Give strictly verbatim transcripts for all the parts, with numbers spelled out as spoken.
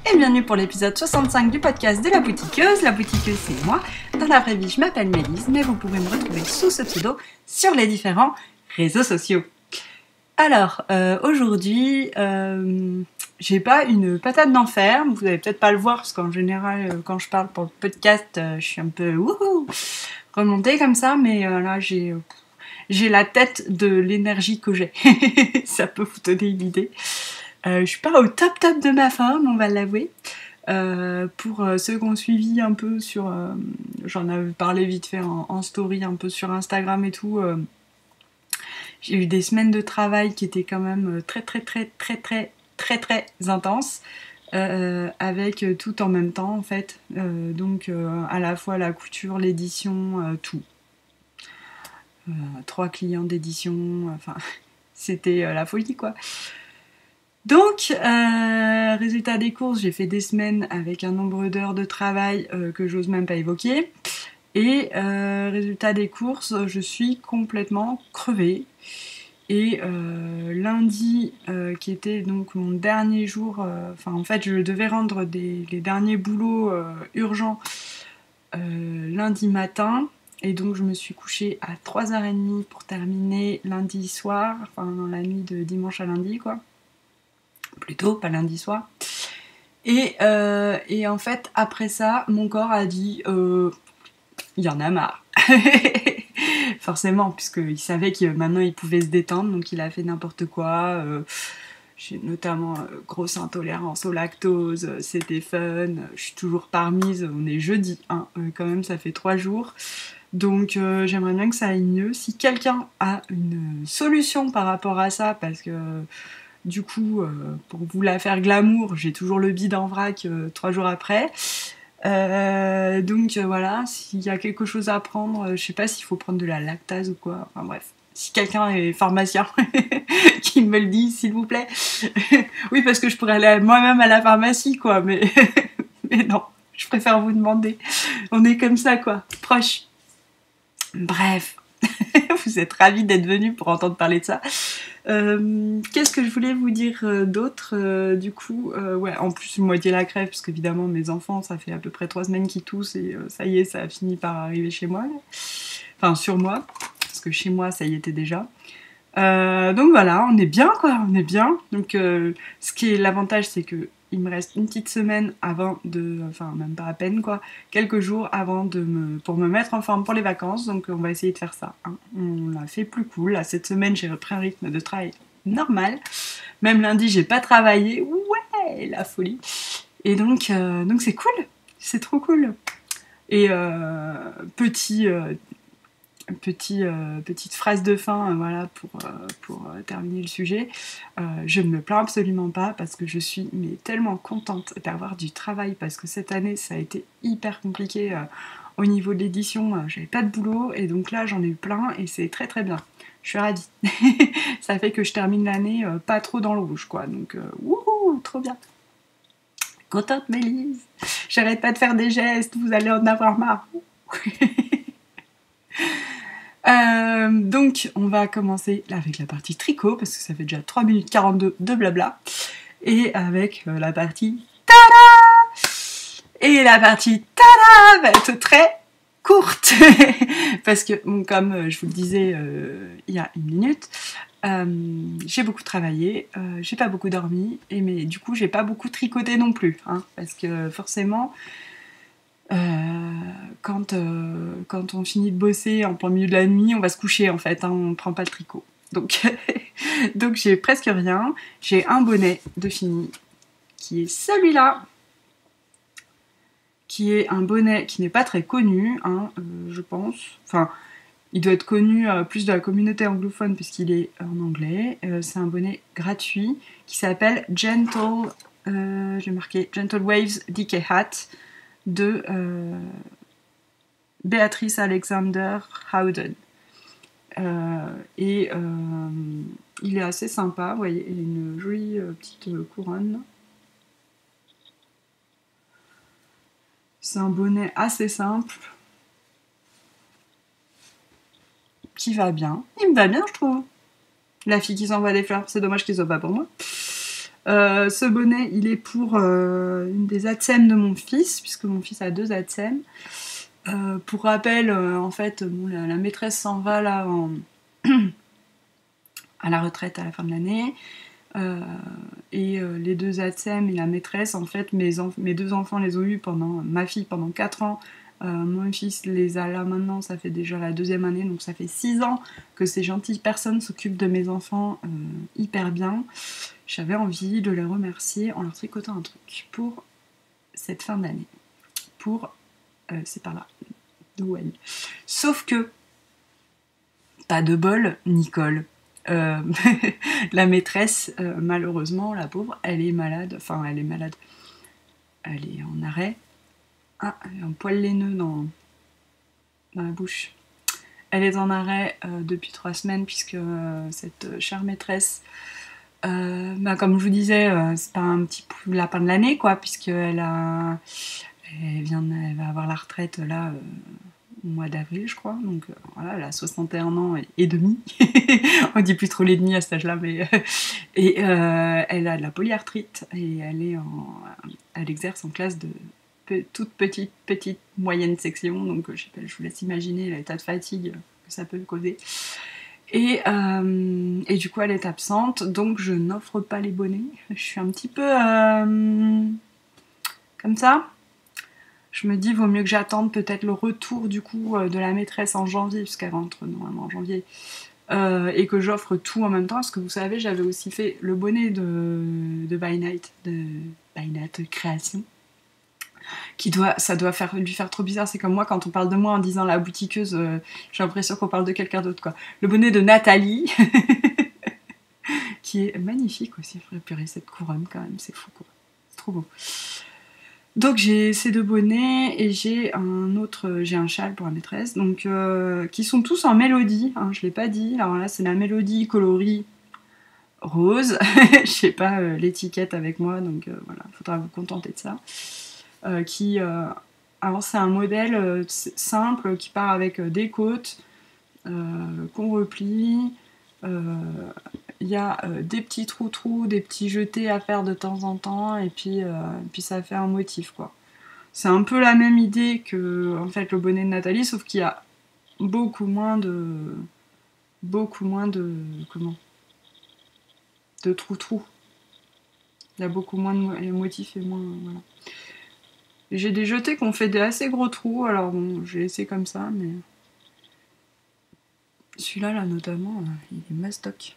Et bienvenue pour l'épisode soixante-cinq du podcast de la boutiqueuse. La boutiqueuse, c'est moi. Dans la vraie vie, je m'appelle Mélise, mais vous pouvez me retrouver sous ce pseudo sur les différents réseaux sociaux. Alors, euh, aujourd'hui, euh, j'ai pas une patate d'enfer. Vous allez peut-être pas le voir, parce qu'en général, euh, quand je parle pour le podcast, euh, je suis un peu wouhou, remontée comme ça, mais euh, là, j'ai... Euh, J'ai la tête de l'énergie que j'ai. Ça peut vous donner une idée. Euh, je suis pas au top top de ma forme, on va l'avouer. Euh, pour euh, ceux qui ont suivi un peu sur... Euh, j'en avais parlé vite fait en, en story, un peu sur Instagram et tout. Euh, j'ai eu des semaines de travail qui étaient quand même très très très très très très très intenses. Euh, avec tout en même temps en fait. Euh, donc euh, à la fois la couture, l'édition, euh, tout. Euh, trois clients d'édition, enfin, c'était euh, la folie quoi. Donc, euh, résultat des courses, j'ai fait des semaines avec un nombre d'heures de travail euh, que j'ose même pas évoquer. Et euh, résultat des courses, je suis complètement crevée. Et euh, lundi, euh, qui était donc mon dernier jour, enfin euh, en fait je devais rendre des, les derniers boulots euh, urgents euh, lundi matin. Et donc je me suis couchée à trois heures trente pour terminer lundi soir, enfin la nuit de dimanche à lundi quoi. Plutôt, pas lundi soir. Et, euh, et en fait, après ça, mon corps a dit euh, il y en a marre. Forcément, puisqu'il savait que maintenant il pouvait se détendre, donc il a fait n'importe quoi. Euh, j'ai notamment euh, grosse intolérance au lactose, c'était fun. Je suis toujours parmise, on est jeudi, hein, euh, quand même, ça fait trois jours. Donc euh, j'aimerais bien que ça aille mieux. Si quelqu'un a une solution par rapport à ça, parce que du coup, euh, pour vous la faire glamour, j'ai toujours le bide en vrac euh, trois jours après. Euh, donc euh, voilà, s'il y a quelque chose à prendre, euh, je sais pas s'il faut prendre de la lactase ou quoi. Enfin bref, si quelqu'un est pharmacien, qui me le dit, s'il vous plaît. Oui, parce que je pourrais aller moi-même à la pharmacie, quoi. Mais, mais non, je préfère vous demander. On est comme ça, quoi, proche. Bref. Vous êtes ravis d'être venus pour entendre parler de ça. Euh, qu'est-ce que je voulais vous dire euh, d'autre euh, du coup euh, ouais, en plus moitié la crève, parce qu'évidemment mes enfants, ça fait à peu près trois semaines qu'ils toussent et euh, ça y est, ça a fini par arriver chez moi. Là. Enfin, sur moi, parce que chez moi, ça y était déjà. Euh, donc voilà, on est bien quoi, on est bien. Donc euh, ce qui est l'avantage, c'est que il me reste une petite semaine avant de, enfin même pas à peine quoi, quelques jours avant de me, pour me mettre en forme pour les vacances. Donc on va essayer de faire ça. Hein. On l'a fait plus cool. Là, cette semaine, j'ai repris un rythme de travail normal. Même lundi, j'ai pas travaillé. Ouais, la folie. Et donc, euh, donc c'est cool. C'est trop cool. Et euh, petit. Euh, Petit, euh, petite phrase de fin euh, voilà, pour, euh, pour euh, terminer le sujet. Euh, je ne me plains absolument pas parce que je suis mais, tellement contente d'avoir du travail parce que cette année ça a été hyper compliqué euh, au niveau de l'édition, euh, j'avais pas de boulot et donc là j'en ai eu plein et c'est très très bien. Je suis ravie. Ça fait que je termine l'année euh, pas trop dans le rouge quoi, donc euh, wouhou, trop bien. Contente Mélise. J'arrête pas de faire des gestes, vous allez en avoir marre. Euh, donc on va commencer avec la partie tricot parce que ça fait déjà trois minutes quarante-deux de blabla et avec euh, la partie tada et la partie tada va être très courte parce que bon, comme euh, je vous le disais euh, il y a une minute euh, j'ai beaucoup travaillé, euh, j'ai pas beaucoup dormi et mais du coup j'ai pas beaucoup tricoté non plus hein, parce que forcément Euh, quand, euh, quand on finit de bosser en plein milieu de la nuit, on va se coucher en fait, hein, on ne prend pas le tricot. Donc, donc j'ai presque rien. J'ai un bonnet de fini qui est celui-là, qui est un bonnet qui n'est pas très connu, hein, euh, je pense. Enfin, il doit être connu euh, plus de la communauté anglophone puisqu'il est en anglais. Euh, c'est un bonnet gratuit qui s'appelle Gentle, euh, j'ai marqué Gentle Waves D K Hat de euh, Beatrice Alexander Howden. Euh, et euh, il est assez sympa, vous voyez, il a une jolie euh, petite euh, couronne. C'est un bonnet assez simple, qui va bien. Il me va bien, je trouve. La fille qui s'envoie des fleurs, c'est dommage qu'il soit pas pour moi. Euh, ce bonnet, il est pour euh, une des A T S E M de mon fils, puisque mon fils a deux A T S E M. Euh, pour rappel, euh, en fait, bon, la, la maîtresse s'en va là en... à la retraite à la fin de l'année. Euh, et euh, les deux A T S E M et la maîtresse, en fait, mes, mes deux enfants les ont eu pendant, ma fille pendant quatre ans, euh, mon fils les a là maintenant, ça fait déjà la deuxième année, donc ça fait six ans que ces gentilles personnes s'occupent de mes enfants euh, hyper bien. J'avais envie de les remercier en leur tricotant un truc pour cette fin d'année. Pour... Euh, c'est par là. Ouais. Sauf que, pas de bol, Nicole. Euh, la maîtresse, euh, malheureusement, la pauvre, elle est malade. Enfin, elle est malade. Elle est en arrêt. Ah, elle a un poil laineux dans, dans la bouche. Elle est en arrêt euh, depuis trois semaines, puisque euh, cette chère maîtresse, euh, bah, comme je vous disais, euh, c'est pas un petit lapin de l'année, quoi, puisqu'elle a... Elle, vient, elle va avoir la retraite là euh, au mois d'avril, je crois. Donc euh, voilà, elle a soixante et un ans et, et demi. On dit plus trop les demi à cet âge-là, mais et euh, elle a de la polyarthrite et elle est en, elle exerce en classe de pe toute petite, petite, moyenne section. Donc je, sais pas, je vous laisse imaginer l'état de fatigue que ça peut causer. Et, euh, et du coup, elle est absente, donc je n'offre pas les bonnets. Je suis un petit peu euh, comme ça. Je me dis, vaut mieux que j'attende peut-être le retour du coup de la maîtresse en janvier, puisqu'elle rentre normalement en janvier, euh, et que j'offre tout en même temps. Parce que vous savez, j'avais aussi fait le bonnet de, de By Night, de By Night Création, qui doit, ça doit faire, lui faire trop bizarre. C'est comme moi, quand on parle de moi en disant la boutiqueuse, euh, j'ai l'impression qu'on parle de quelqu'un d'autre, quoi. Le bonnet de Nathalie, qui est magnifique aussi. Il faudrait purée cette couronne quand même, c'est fou, quoi. C'est trop beau. Donc j'ai ces deux bonnets et j'ai un autre, j'ai un châle pour la maîtresse, donc euh, qui sont tous en mélodie, hein, je l'ai pas dit. Alors là c'est la mélodie coloris rose, je sais pas euh, l'étiquette avec moi, donc euh, voilà, faudra vous contenter de ça. Euh, qui, euh, alors c'est un modèle euh, simple qui part avec euh, des côtes euh, qu'on replie. Euh, Il y a euh, des petits trous-trous, des petits jetés à faire de temps en temps, et puis, euh, puis ça fait un motif, quoi. C'est un peu la même idée que en fait, le bonnet de Nathalie, sauf qu'il y a beaucoup moins de... beaucoup moins de... comment de trous-trous. Il y a beaucoup moins de motifs et moins... voilà. J'ai des jetés qui ont fait des assez gros trous, alors bon, j'ai laissé comme ça, mais... Celui-là, là, notamment, il est mastoc.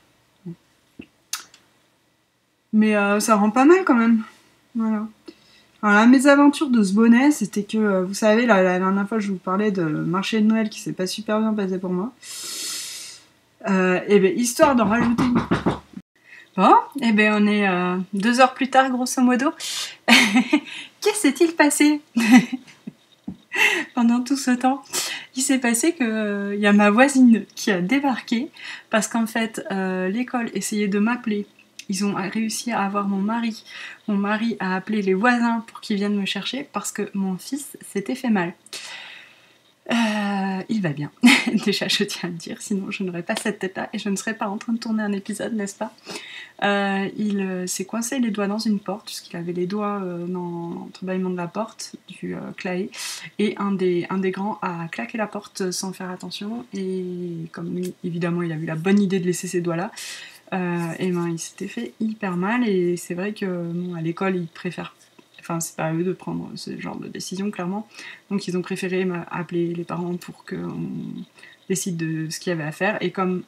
Mais euh, ça rend pas mal quand même. Voilà. Alors la mésaventure de ce bonnet, c'était que, euh, vous savez, la, la dernière fois je vous parlais de marché de Noël qui s'est pas super bien passé pour moi. Euh, et bien, histoire d'en rajouter une. Bon, et bien on est euh, deux heures plus tard, grosso modo. Qu'est-ce s'est-il passé pendant tout ce temps? Il s'est passé qu'il euh, y a ma voisine qui a débarqué parce qu'en fait, euh, l'école essayait de m'appeler. Ils ont réussi à avoir mon mari. Mon mari a appelé les voisins pour qu'ils viennent me chercher parce que mon fils s'était fait mal. Euh, il va bien. Déjà, je tiens à le dire, sinon je n'aurais pas cette tête-là et je ne serais pas en train de tourner un épisode, n'est-ce pas? euh, Il euh, s'est coincé les doigts dans une porte, puisqu'il avait les doigts euh, dans l'entrebâillement de la porte du euh, claret, et un des, un des grands a claqué la porte sans faire attention, et comme lui, évidemment, il a eu la bonne idée de laisser ses doigts là, euh, et ben il s'était fait hyper mal, et c'est vrai que bon, à l'école, ils préfèrent. Enfin, c'est pas à eux de prendre ce genre de décision, clairement. Donc, ils ont préféré appeler les parents pour qu'on décide de ce qu'il y avait à faire. Et comme,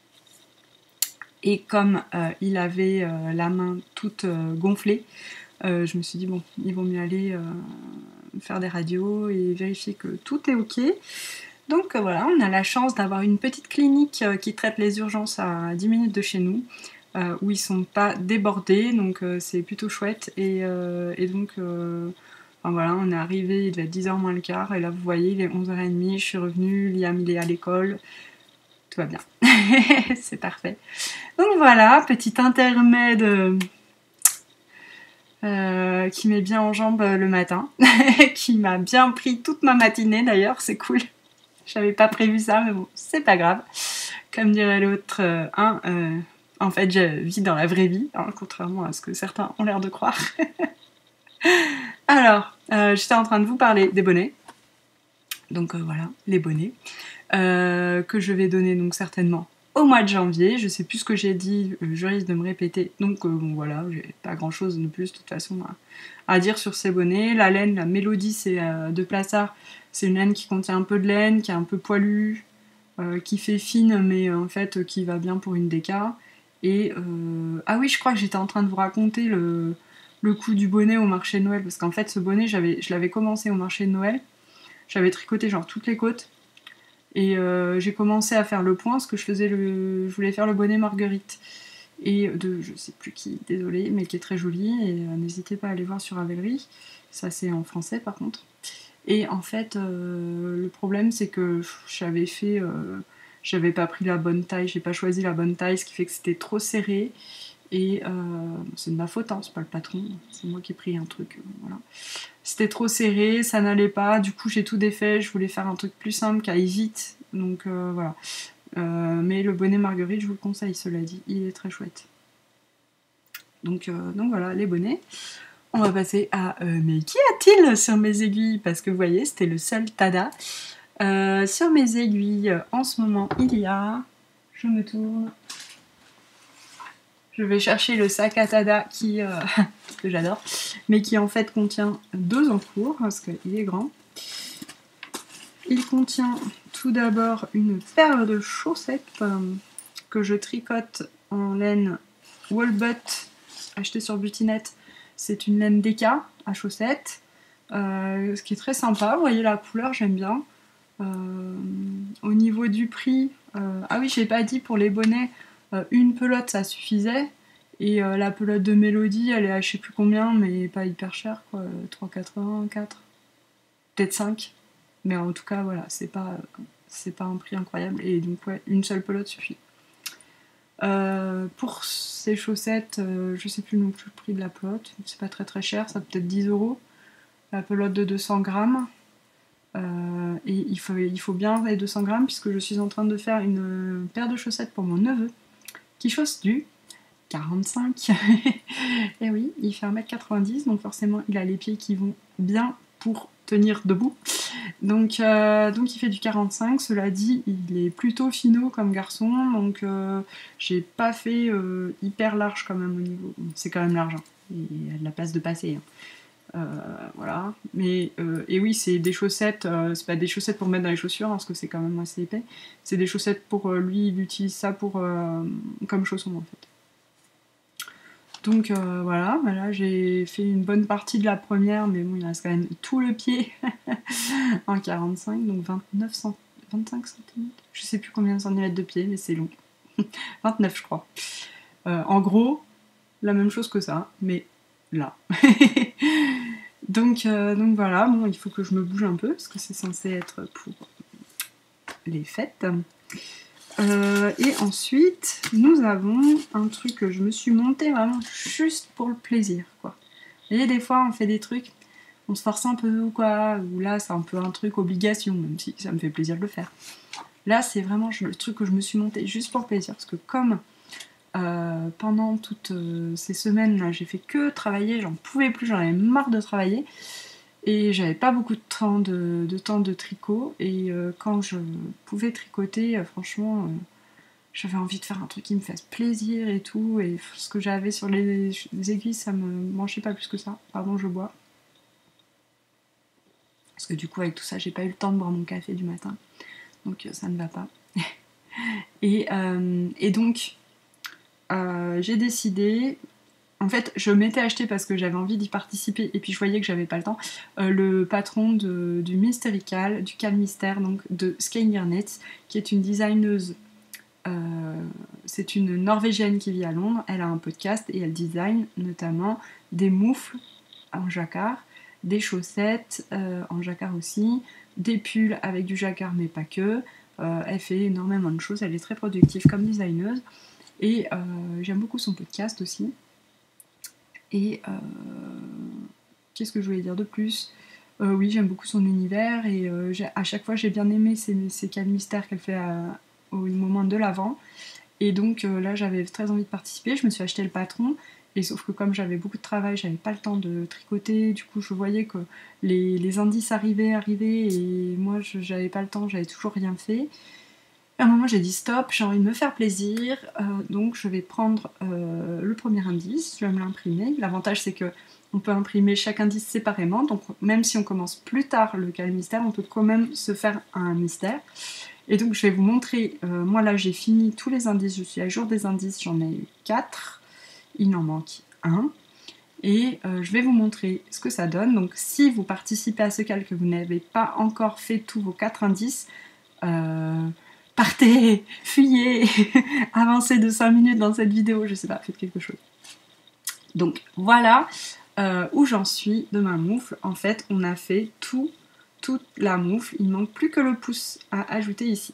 et comme euh, il avait euh, la main toute euh, gonflée, euh, je me suis dit, bon, il vaut mieux aller euh, faire des radios et vérifier que tout est OK. Donc, euh, voilà, on a la chance d'avoir une petite clinique euh, qui traite les urgences à dix minutes de chez nous. Euh, où ils sont pas débordés, donc euh, c'est plutôt chouette. Et, euh, et donc, euh, enfin, voilà, on est arrivé, il devait être dix heures moins le quart, et là vous voyez, il est onze heures trente, je suis revenue, Liam il est à l'école, tout va bien. C'est parfait. Donc voilà, petit intermède euh, qui met bien en jambe le matin, qui m'a bien pris toute ma matinée d'ailleurs, c'est cool. J'avais pas prévu ça, mais bon, c'est pas grave. Comme dirait l'autre, euh, hein, euh, En fait, je vis dans la vraie vie, hein, contrairement à ce que certains ont l'air de croire. Alors, euh, j'étais en train de vous parler des bonnets. Donc euh, voilà, les bonnets. Euh, que je vais donner donc certainement au mois de janvier. Je sais plus ce que j'ai dit, euh, je risque de me répéter. Donc euh, bon voilà, j'ai pas grand chose de plus de toute façon à, à dire sur ces bonnets. La laine, la Mélodie, c'est euh, de Plassard. C'est une laine qui contient un peu de laine, qui est un peu poilue, euh, qui fait fine, mais euh, en fait euh, qui va bien pour une déca. Et euh... ah oui, je crois que j'étais en train de vous raconter le, le coup du bonnet au marché de Noël, parce qu'en fait ce bonnet, j'avais, je l'avais commencé au marché de Noël. J'avais tricoté genre toutes les côtes. Et euh, j'ai commencé à faire le point, parce que je faisais le, je voulais faire le bonnet Marguerite. Et de, je sais plus qui, désolée, mais qui est très joli. Et euh, n'hésitez pas à aller voir sur Ravelry. Ça, c'est en français, par contre. Et en fait, euh, le problème, c'est que j'avais fait... Euh, j'avais pas pris la bonne taille, j'ai pas choisi la bonne taille, ce qui fait que c'était trop serré. Et euh, c'est de ma faute, hein, c'est pas le patron, c'est moi qui ai pris un truc, euh, voilà. C'était trop serré, ça n'allait pas, du coup j'ai tout défait, je voulais faire un truc plus simple qui aille vite, donc euh, voilà. Euh, mais le bonnet Marguerite, je vous le conseille, cela dit, il est très chouette. Donc, euh, donc voilà, les bonnets. On va passer à euh, mais qu'y a-t-il sur mes aiguilles? Parce que vous voyez, c'était le seul tada. Euh, sur mes aiguilles, en ce moment, il y a... Je me tourne... Je vais chercher le sac à Tada qui, euh, que j'adore, mais qui en fait contient deux encours, parce qu'il est grand. Il contient tout d'abord une paire de chaussettes euh, que je tricote en laine Wallbutt, achetée sur Butinette. C'est une laine déca à chaussettes, euh, ce qui est très sympa. Vous voyez la couleur, j'aime bien. Euh, au niveau du prix, euh, ah oui, je n'ai pas dit pour les bonnets, euh, une pelote ça suffisait, et euh, la pelote de Mélodie elle est à je sais plus combien, mais pas hyper chère, quoi, trois quatre-vingts, quatre, peut-être cinq, mais en tout cas voilà, c'est pas, c'est pas un prix incroyable, et donc ouais, une seule pelote suffit. Euh, pour ces chaussettes, euh, je sais plus non plus le prix de la pelote, c'est pas très très cher, ça peut être dix euros, la pelote de deux cents grammes. Euh, et il faut, il faut bien les deux cents grammes, puisque je suis en train de faire une paire de chaussettes pour mon neveu qui chausse du quarante-cinq. Et oui, il fait un mètre quatre-vingt-dix, donc forcément il a les pieds qui vont bien pour tenir debout. Donc, euh, donc il fait du quarante-cinq. Cela dit, il est plutôt finot comme garçon, donc euh, j'ai pas fait euh, hyper large quand même au niveau. C'est quand même large, hein. Il y a de la place de passer, hein. Euh, voilà, mais euh, et oui, c'est des chaussettes, euh, c'est pas des chaussettes pour mettre dans les chaussures, hein, parce que c'est quand même assez épais. C'est des chaussettes pour euh, lui, il utilise ça pour euh, comme chaussons en fait. Donc euh, voilà, bah là j'ai fait une bonne partie de la première, mais bon, il reste quand même tout le pied en quarante-cinq, donc vingt-neuf cent... vingt-cinq centimètres. Je sais plus combien de centimètres de pied, mais c'est long. vingt-neuf, je crois. Euh, en gros, la même chose que ça, mais là. donc, euh, donc voilà, bon, il faut que je me bouge un peu, parce que c'est censé être pour les fêtes. Euh, et ensuite, nous avons un truc que je me suis monté vraiment juste pour le plaisir, quoi. Vous voyez, des fois, on fait des trucs, on se force un peu ou quoi, ou là, c'est un peu un truc obligation, même si ça me fait plaisir de le faire. Là, c'est vraiment le truc que je me suis monté juste pour le plaisir, parce que comme euh, pendant toutes euh, ces semaines-là, j'ai fait que travailler, j'en pouvais plus, j'en avais marre de travailler, et j'avais pas beaucoup de temps de, de, temps de tricot, et euh, quand je pouvais tricoter, euh, franchement, euh, j'avais envie de faire un truc qui me fasse plaisir et tout, et ce que j'avais sur les, les aiguilles, ça me manchait pas plus que ça. Pardon, je bois. Parce que du coup, avec tout ça, j'ai pas eu le temps de boire mon café du matin, donc euh, ça ne va pas. et, euh, et donc, euh, j'ai décidé... En fait, je m'étais acheté parce que j'avais envie d'y participer et puis je voyais que j'avais pas le temps. Euh, le patron de, du Mystérical, du Cal Mystère, donc de Skeingernet, qui est une designeuse. Euh, c'est une Norvégienne qui vit à Londres. Elle a un podcast et elle design notamment des moufles en jacquard, des chaussettes euh, en jacquard aussi, des pulls avec du jacquard mais pas que. Euh, elle fait énormément de choses. Elle est très productive comme designeuse et euh, j'aime beaucoup son podcast aussi. Et euh, qu'est-ce que je voulais dire de plus ? euh, Oui, j'aime beaucoup son univers et euh, à chaque fois j'ai bien aimé ces, ces cas mystères qu'elle fait à, au moment de l'Avent. Et donc euh, là j'avais très envie de participer, je me suis acheté le patron, et sauf que comme j'avais beaucoup de travail, j'avais pas le temps de tricoter, du coup je voyais que les, les indices arrivaient, arrivaient, et moi j'avais pas le temps, j'avais toujours rien fait. À un moment j'ai dit stop, j'ai envie de me faire plaisir, euh, donc je vais prendre euh, le premier indice, je vais me l'imprimer. L'avantage c'est que on peut imprimer chaque indice séparément, donc même si on commence plus tard le cal mystère, on peut quand même se faire un mystère. Et donc je vais vous montrer, euh, moi là j'ai fini tous les indices, je suis à jour des indices, j'en ai eu quatre, il en manque un. Et euh, je vais vous montrer ce que ça donne. Donc si vous participez à ce cal que vous n'avez pas encore fait tous vos quatre indices, euh, partez, fuyez, avancez de cinq minutes dans cette vidéo, je sais pas, faites quelque chose. Donc voilà euh, où j'en suis de ma moufle. En fait, on a fait tout, toute la moufle, il manque plus que le pouce à ajouter ici.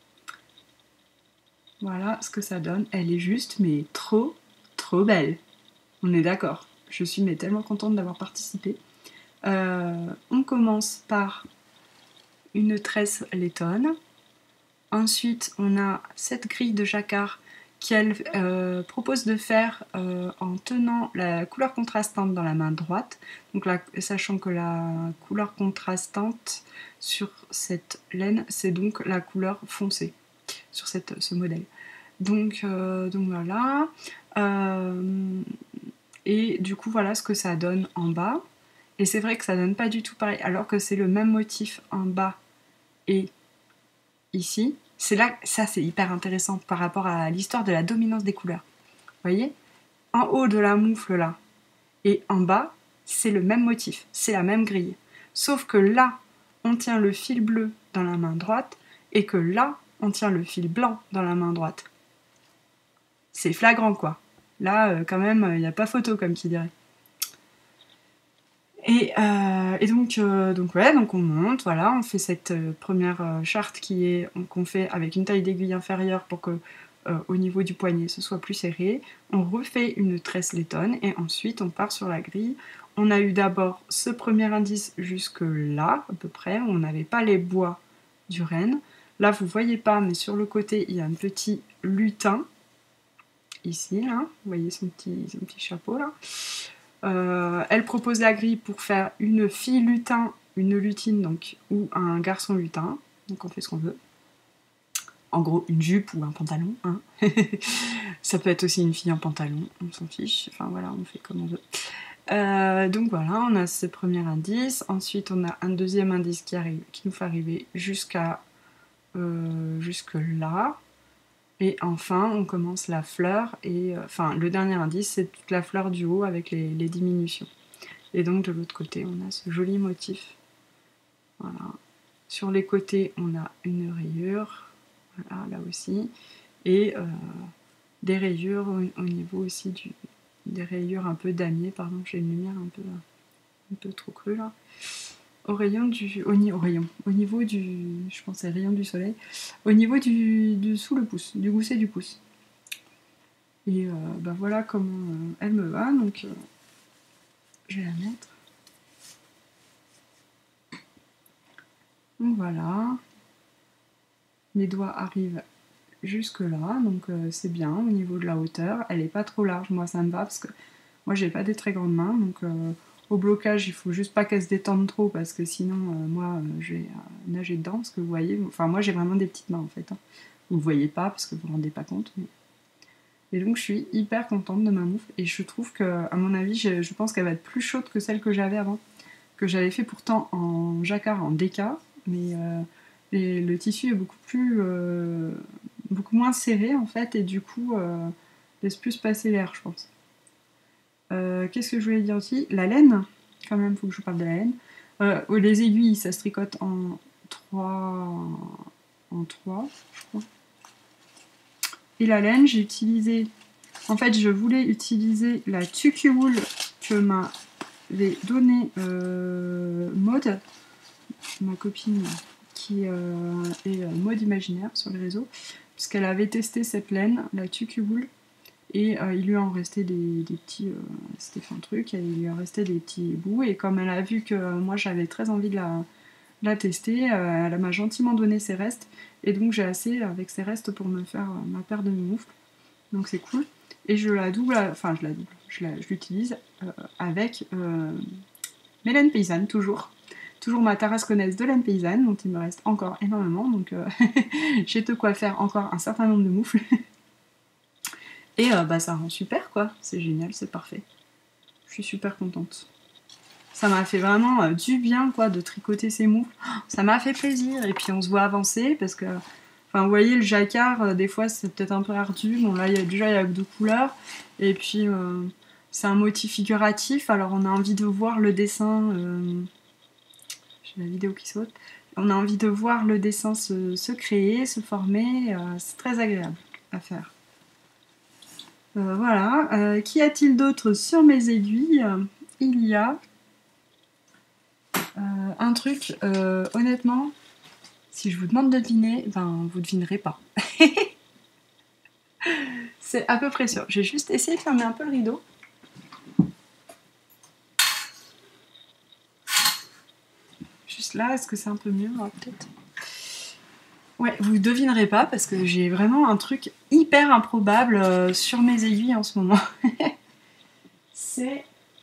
Voilà ce que ça donne, elle est juste mais trop, trop belle. On est d'accord, je suis mais tellement contente d'avoir participé. Euh, on commence par une tresse laitonne. Ensuite, on a cette grille de jacquard qu'elle euh, propose de faire euh, en tenant la couleur contrastante dans la main droite. Donc là, sachant que la couleur contrastante sur cette laine, c'est donc la couleur foncée sur cette, ce modèle. Donc, euh, donc voilà. Euh, et du coup, voilà ce que ça donne en bas. Et c'est vrai que ça donne pas du tout pareil, alors que c'est le même motif en bas et ici. C'est là, ça c'est hyper intéressant par rapport à l'histoire de la dominance des couleurs. Vous voyez, en haut de la moufle là et en bas, c'est le même motif, c'est la même grille. Sauf que là, on tient le fil bleu dans la main droite et que là, on tient le fil blanc dans la main droite. C'est flagrant quoi. Là, euh, quand même, il n'y a pas photo comme qui dirait. Et, euh, et donc, euh, donc, ouais, donc on monte, voilà, on fait cette euh, première euh, charte qui est qu'on fait avec une taille d'aiguille inférieure pour que euh, au niveau du poignet ce soit plus serré. On refait une tresse laitonne et ensuite on part sur la grille. On a eu d'abord ce premier indice jusque là, à peu près, on n'avait pas les bois du renne. Là, vous voyez pas, mais sur le côté, il y a un petit lutin, ici, là, vous voyez son petit, son petit chapeau, là. Euh, elle propose la grille pour faire une fille lutin, une lutine donc, ou un garçon lutin, donc on fait ce qu'on veut. En gros, une jupe ou un pantalon. Hein. Ça peut être aussi une fille en pantalon, on s'en fiche, enfin voilà, on fait comme on veut. Euh, donc voilà, on a ce premier indice, ensuite on a un deuxième indice qui, arrive, qui nous fait arriver jusqu'à euh, jusque là. Et enfin, on commence la fleur, et euh, enfin, le dernier indice, c'est toute la fleur du haut avec les, les diminutions. Et donc, de l'autre côté, on a ce joli motif. Voilà. Sur les côtés, on a une rayure, voilà, là aussi, et euh, des rayures au, au niveau aussi du... des rayures un peu damier, pardon, j'ai une lumière un peu, un peu trop crue, là. Au rayon du... Au, au rayon, au niveau du... je pensais rayon du soleil, au niveau du... du sous le pouce, du gousset du pouce. Et euh, bah voilà comment euh, elle me va, donc euh, je vais la mettre. Donc voilà, mes doigts arrivent jusque là, donc euh, c'est bien au niveau de la hauteur. Elle est pas trop large, moi ça me va parce que moi j'ai pas des très grandes mains, donc euh, au blocage il faut juste pas qu'elle se détende trop parce que sinon euh, moi euh, je vais euh, nager dedans, parce que vous voyez, enfin moi j'ai vraiment des petites mains en fait. Hein. Vous ne voyez pas parce que vous vous rendez pas compte. Mais... Et donc je suis hyper contente de ma moufle et je trouve que, à mon avis, je, je pense qu'elle va être plus chaude que celle que j'avais avant, que j'avais fait pourtant en jacquard, en déca, mais euh, et le tissu est beaucoup plus, euh, beaucoup moins serré en fait, et du coup euh, laisse plus passer l'air, je pense. Euh, Qu'est-ce que je voulais dire aussi? La laine, quand même, faut que je parle de la laine. Euh, les aiguilles, ça se tricote en trois, en trois, je crois. Et la laine, j'ai utilisé... En fait, je voulais utiliser la Tucky Wool que m'avait donnée euh, Maud, ma copine qui euh, est euh, Maud Imaginaire sur les réseaux, puisqu'elle avait testé cette laine, la Tucky Wool, et euh, il lui en restait des, des petits... Euh, c'était fait un truc, et il lui en restait des petits bouts, et comme elle a vu que euh, moi j'avais très envie de la, l'a testé, euh, elle m'a gentiment donné ses restes, et donc j'ai assez avec ses restes pour me faire euh, ma paire de moufles, donc c'est cool. Et je la double, enfin je la double, je l'utilise euh, avec euh, mes laines paysannes, toujours. Toujours ma tarasconnaise de laine paysanne, dont il me reste encore énormément, donc euh, j'ai de quoi faire encore un certain nombre de moufles. Et euh, bah ça rend super quoi, c'est génial, c'est parfait. Je suis super contente. Ça m'a fait vraiment euh, du bien quoi de tricoter ces moufles. Ça m'a fait plaisir, et puis on se voit avancer parce que, enfin vous voyez le jacquard, euh, des fois c'est peut-être un peu ardu. Bon là y a, déjà il y a deux couleurs, et puis euh, c'est un motif figuratif, alors on a envie de voir le dessin. Euh... J'ai la vidéo qui saute. On a envie de voir le dessin se, se créer, se former, euh, c'est très agréable à faire. Euh, voilà. Euh, Qu'y a-t-il d'autre sur mes aiguilles? Il y a euh, un truc, euh, honnêtement, si je vous demande de deviner, ben vous devinerez pas. C'est à peu près sûr. J'ai juste essayé de fermer un peu le rideau. Juste là, est-ce que c'est un peu mieux? Ah, peut-être. Ouais, vous devinerez pas parce que j'ai vraiment un truc hyper improbable euh, sur mes aiguilles en ce moment. C'est...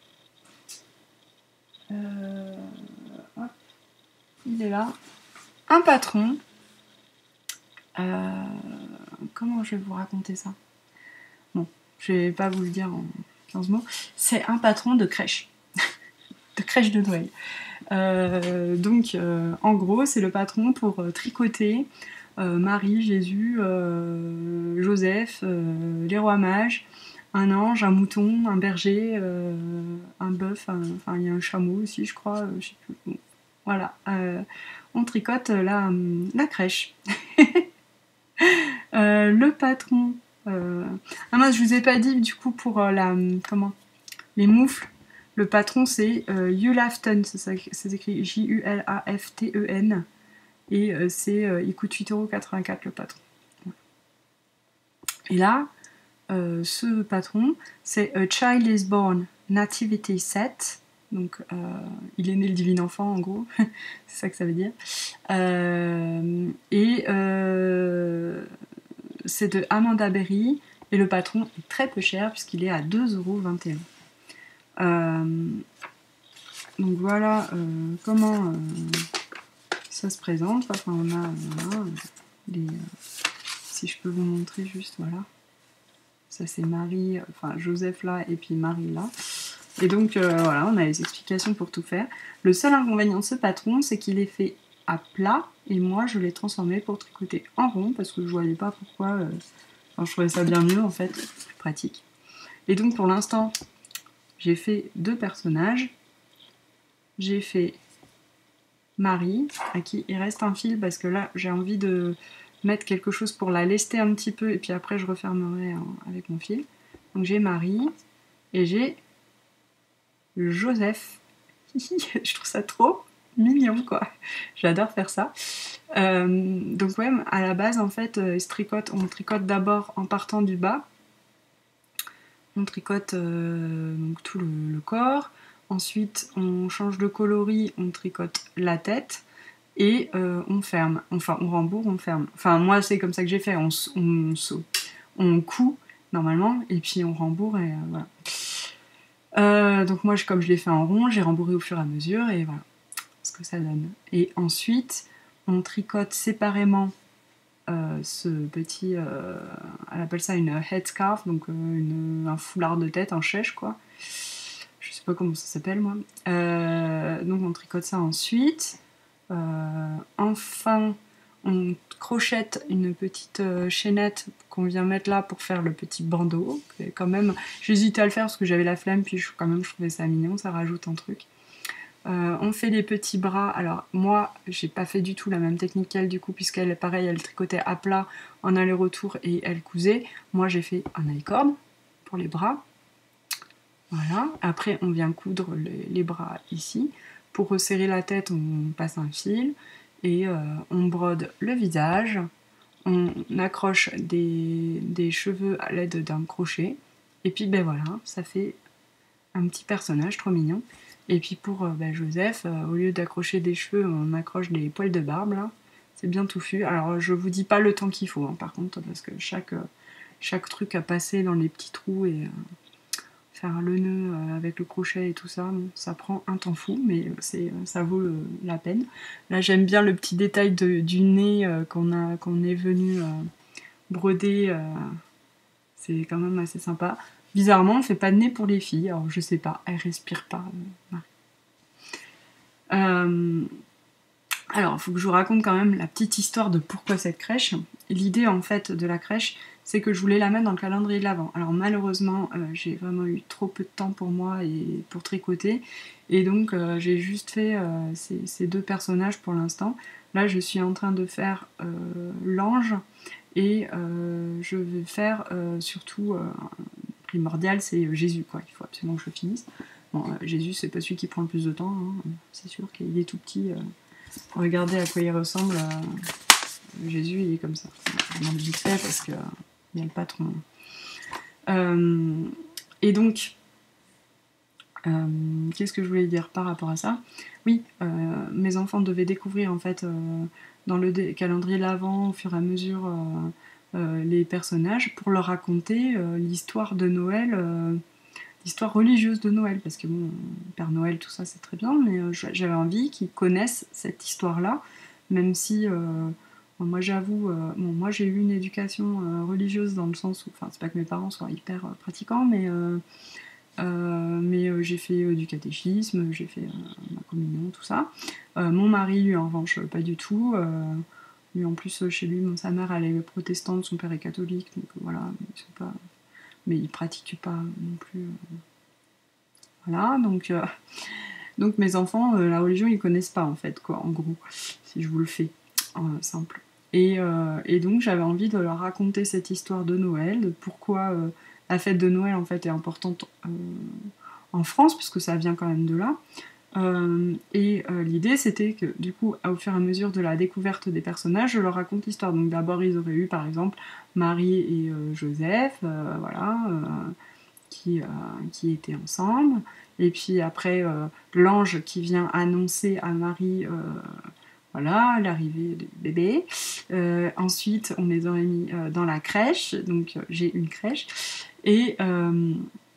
Euh... Hop, il est là. Un patron. Euh... Comment je vais vous raconter ça? Bon, je vais pas vous le dire en quinze mots. C'est un patron de crèche. De crèche de Noël. Euh, donc, euh, en gros, c'est le patron pour euh, tricoter euh, Marie, Jésus, euh, Joseph, euh, les rois mages, un ange, un mouton, un berger, euh, un bœuf, enfin il y a un chameau aussi, je crois. Euh, je sais plus. Bon, voilà, euh, on tricote la, la crèche. euh, le patron. Euh... Ah mince, je vous ai pas dit du coup pour euh, la comment les moufles. Le patron, c'est euh, Julaften, ça s'écrit J U L A F T E N. Et euh, c'est, euh, il coûte huit euros quatre-vingt-quatre le patron. Et là, euh, ce patron, c'est A Child is Born Nativity Set. Donc, euh, il est né le divin enfant, en gros. C'est ça que ça veut dire. Euh, et euh, c'est de Amanda Berry. Et le patron est très peu cher, puisqu'il est à deux euros vingt et un. Euh, donc voilà euh, comment euh, ça se présente. Enfin, on a voilà, les, euh, si je peux vous montrer juste, voilà. Ça c'est Marie, enfin Joseph là et puis Marie là. Et donc euh, voilà, on a les explications pour tout faire. Le seul inconvénient de ce patron, c'est qu'il est fait à plat et moi je l'ai transformé pour tricoter en rond parce que je voyais pas pourquoi. Euh... Enfin, je trouvais ça bien mieux en fait, plus pratique. Et donc pour l'instant, j'ai fait deux personnages. J'ai fait Marie, à qui il reste un fil parce que là j'ai envie de mettre quelque chose pour la lester un petit peu et puis après je refermerai avec mon fil. Donc j'ai Marie et j'ai Joseph. Je trouve ça trop mignon quoi. J'adore faire ça. Euh, donc ouais, à la base en fait, il se tricote, on tricote d'abord en partant du bas. On tricote euh, donc tout le, le corps. Ensuite, on change de coloris, on tricote la tête et euh, on ferme. Enfin, on rembourre, on ferme. Enfin, moi, c'est comme ça que j'ai fait. On, on, on coud normalement et puis on rembourre et euh, voilà. Euh, donc moi, comme je l'ai fait en rond, j'ai rembourré au fur et à mesure et voilà ce que ça donne. Et ensuite, on tricote séparément euh, ce petit, euh, elle appelle ça une headscarf, donc euh, une, un foulard de tête, un chèche quoi. Je sais pas comment ça s'appelle moi. Euh, donc on tricote ça ensuite. Euh, enfin, on crochette une petite euh, chaînette qu'on vient mettre là pour faire le petit bandeau. Et quand même, j'hésitais à le faire parce que j'avais la flemme, puis je, quand même je trouvais ça mignon, ça rajoute un truc. Euh, on fait les petits bras. Alors moi, j'ai pas fait du tout la même technique qu'elle du coup, puisqu'elle, pareil, elle tricotait à plat en aller-retour et elle cousait. Moi, j'ai fait un I-cord pour les bras. Voilà. Après, on vient coudre les, les bras ici. Pour resserrer la tête, on passe un fil et euh, on brode le visage. On accroche des, des cheveux à l'aide d'un crochet. Et puis, ben voilà, ça fait un petit personnage trop mignon. Et puis pour euh, bah, Joseph, euh, au lieu d'accrocher des cheveux, on accroche des poils de barbe là. C'est bien touffu. Alors je vous dis pas le temps qu'il faut, hein, par contre, parce que chaque, euh, chaque truc à passer dans les petits trous et euh, faire le nœud euh, avec le crochet et tout ça, bon, ça prend un temps fou, mais c'est, ça vaut euh, la peine. Là j'aime bien le petit détail de, du nez euh, qu'on a, qu'on est venu euh, broder. Euh, c'est quand même assez sympa. Bizarrement, on fait pas de nez pour les filles, alors je sais pas, elles respirent pas. Euh, euh, alors, il faut que je vous raconte quand même la petite histoire de pourquoi cette crèche. L'idée en fait de la crèche, c'est que je voulais la mettre dans le calendrier de l'Avent. Alors malheureusement, euh, j'ai vraiment eu trop peu de temps pour moi et pour tricoter, et donc euh, j'ai juste fait euh, ces, ces deux personnages pour l'instant. Là, je suis en train de faire euh, l'ange, et euh, je vais faire euh, surtout euh, primordial, c'est Jésus, quoi. Il faut absolument que je finisse. Bon, euh, Jésus, c'est pas celui qui prend le plus de temps, hein. C'est sûr qu'il est tout petit. Euh, regardez à quoi il ressemble. Euh, Jésus, il est comme ça. Je m'en dis vite fait parce que euh, il y a le patron. Euh, et donc, euh, qu'est-ce que je voulais dire par rapport à ça? Oui, euh, mes enfants devaient découvrir en fait euh, dans le dé- calendrier de l'Avent au fur et à mesure euh, euh, les personnages pour leur raconter euh, l'histoire de Noël, euh, l'histoire religieuse de Noël, parce que bon, Père Noël, tout ça c'est très bien, mais euh, j'avais envie qu'ils connaissent cette histoire-là, même si euh, moi j'avoue, euh, bon, moi j'ai eu une éducation euh, religieuse dans le sens où, enfin c'est pas que mes parents soient hyper euh, pratiquants, mais euh, euh, mais euh, j'ai fait euh, du catéchisme, j'ai fait euh, ma communion, tout ça. Euh, mon mari, lui, en revanche, pas du tout. Euh, lui, en plus, chez lui, bon, sa mère, elle est protestante, son père est catholique, donc euh, voilà, ils sont pas... mais ils pratiquent pas non plus. Euh, voilà, donc, euh, donc mes enfants, euh, la religion, ils connaissent pas, en fait, quoi, en gros, si je vous le fais, euh, simple. Et, euh, et donc, j'avais envie de leur raconter cette histoire de Noël, de pourquoi euh, la fête de Noël, en fait, est importante euh, en France, puisque ça vient quand même de là. Euh, et euh, l'idée, c'était que, du coup, au fur et à mesure de la découverte des personnages, je leur raconte l'histoire. Donc d'abord, ils auraient eu, par exemple, Marie et euh, Joseph, euh, voilà, euh, qui, euh, qui étaient ensemble. Et puis après, euh, l'ange qui vient annoncer à Marie, euh, voilà, l'arrivée du bébé. Euh, ensuite, on les aurait mis euh, dans la crèche, donc euh, j'ai une crèche. Et... Euh,